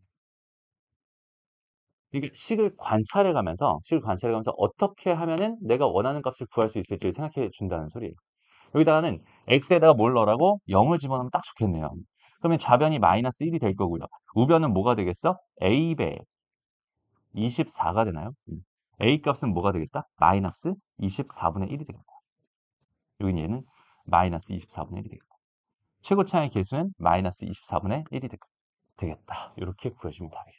이게 식을 관찰해 가면서 어떻게 하면은 내가 원하는 값을 구할 수 있을지를 생각해 준다는 소리예요. 여기다가는 x에다가 뭘 넣으라고? 0을 집어넣으면 딱 좋겠네요. 그러면 좌변이 마이너스 1이 될 거고요. 우변은 뭐가 되겠어? a배 24가 되나요? a 값은 뭐가 되겠다? 마이너스 24분의 1이 되겠다. 여긴 얘는 마이너스 24분의 1이 되겠다. 최고차의 개수는 마이너스 24분의 1이 되겠다. 이렇게 구해주면 답이에요.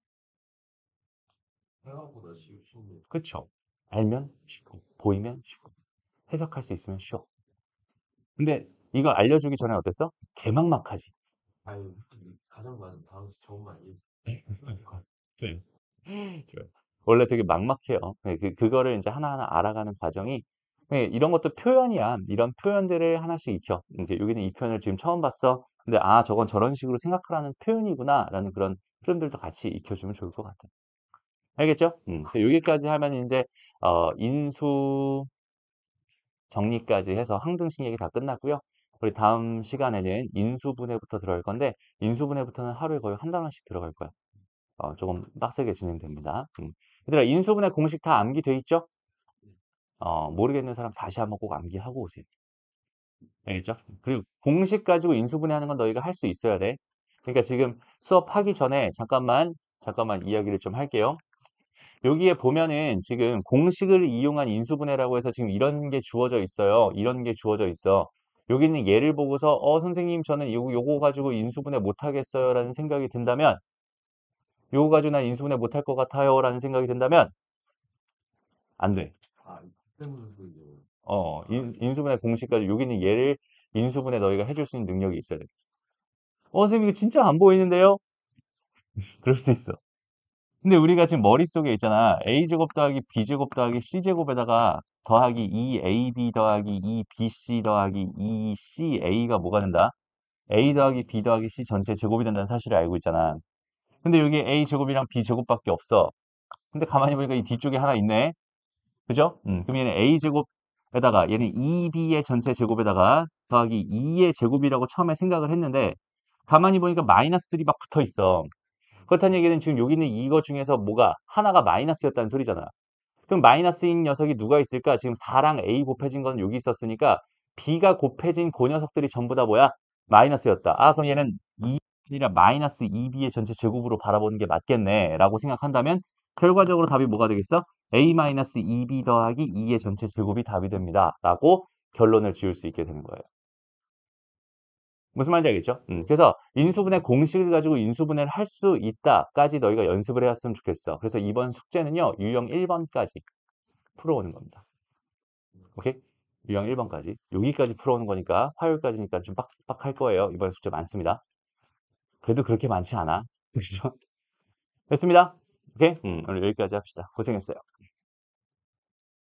생각보다 쉽네. 그쵸? 알면 쉽고 보이면 쉽고 해석할 수 있으면 쉬워. 근데 이거 알려주기 전에 어땠어? 개막막하지. 아유, 가장 많은 당시 정말 이해했어. 네. 좋아요. 원래 되게 막막해요. 네, 그거를 이제 하나하나 알아가는 과정이 네, 이런 것도 표현이야. 이런 표현들을 하나씩 익혀. 이제 여기는 이 표현을 지금 처음 봤어. 근데 아 저건 저런 식으로 생각하라는 표현이구나라는 그런 흐름들도 같이 익혀주면 좋을 것 같아. 알겠죠? 여기까지 하면 이제 인수 정리까지 해서 항등식 얘기 다 끝났고요. 우리 다음 시간에는 인수분해부터 들어갈 건데 인수분해부터는 하루에 거의 한 단원씩 들어갈 거야. 조금 빡세게 진행됩니다. 얘들아 인수분해 공식 다 암기돼 있죠? 모르겠는 사람 다시 한번 꼭 암기하고 오세요. 알겠죠? 그리고 공식 가지고 인수분해하는 건 너희가 할 수 있어야 돼. 그러니까 지금 수업하기 전에 잠깐만 이야기를 좀 할게요. 여기에 보면은 지금 공식을 이용한 인수분해라고 해서 지금 이런 게 주어져 있어요. 이런 게 주어져 있어. 여기는 예를 보고서 선생님 저는 요거 가지고 인수분해 못하겠어요 라는 생각이 든다면 요거 가지고 난 인수분해 못할 것 같아요 라는 생각이 든다면 안 돼. 아, 때문에 이제 인수분해 공식까지 여기는 얘를 인수분해 너희가 해줄 수 있는 능력이 있어야 돼. 선생님 이거 진짜 안 보이는데요? 그럴 수 있어. 근데 우리가 지금 머릿속에 있잖아. a제곱 더하기 b제곱 더하기 c제곱에다가 더하기 2ab 더하기 2bc 더하기 2ca가 뭐가 된다? a 더하기 b 더하기 c 전체 제곱이 된다는 사실을 알고 있잖아. 근데 여기 a 제곱이랑 b 제곱밖에 없어. 근데 가만히 보니까 이 뒤쪽에 하나 있네. 그죠? 그럼 얘는 a 제곱에다가 얘는 2b의 전체 제곱에다가 더하기 2의 제곱이라고 처음에 생각을 했는데 가만히 보니까 마이너스들이 막 붙어 있어. 그렇다는 얘기는 지금 여기 있는 이거 중에서 뭐가 하나가 마이너스였다는 소리잖아. 그럼 마이너스인 녀석이 누가 있을까? 지금 4랑 A 곱해진 건 여기 있었으니까 B가 곱해진 그 녀석들이 전부 다 뭐야? 마이너스였다. 아, 그럼 얘는 2이라 마이너스 2B의 전체 제곱으로 바라보는 게 맞겠네. 라고 생각한다면 결과적으로 답이 뭐가 되겠어? A 마이너스 2B 더하기 2의 전체 제곱이 답이 됩니다. 라고 결론을 지을 수 있게 되는 거예요. 무슨 말인지 알겠죠? 그래서 인수분해 공식을 가지고 인수분해를 할 수 있다까지 너희가 연습을 해왔으면 좋겠어. 그래서 이번 숙제는요, 유형 1번까지 풀어오는 겁니다. 오케이? 유형 1번까지. 여기까지 풀어오는 거니까 화요일까지니까 좀 빡빡할 거예요. 이번 숙제 많습니다. 그래도 그렇게 많지 않아. 그죠? 됐습니다. 오케이? 오늘 여기까지 합시다. 고생했어요.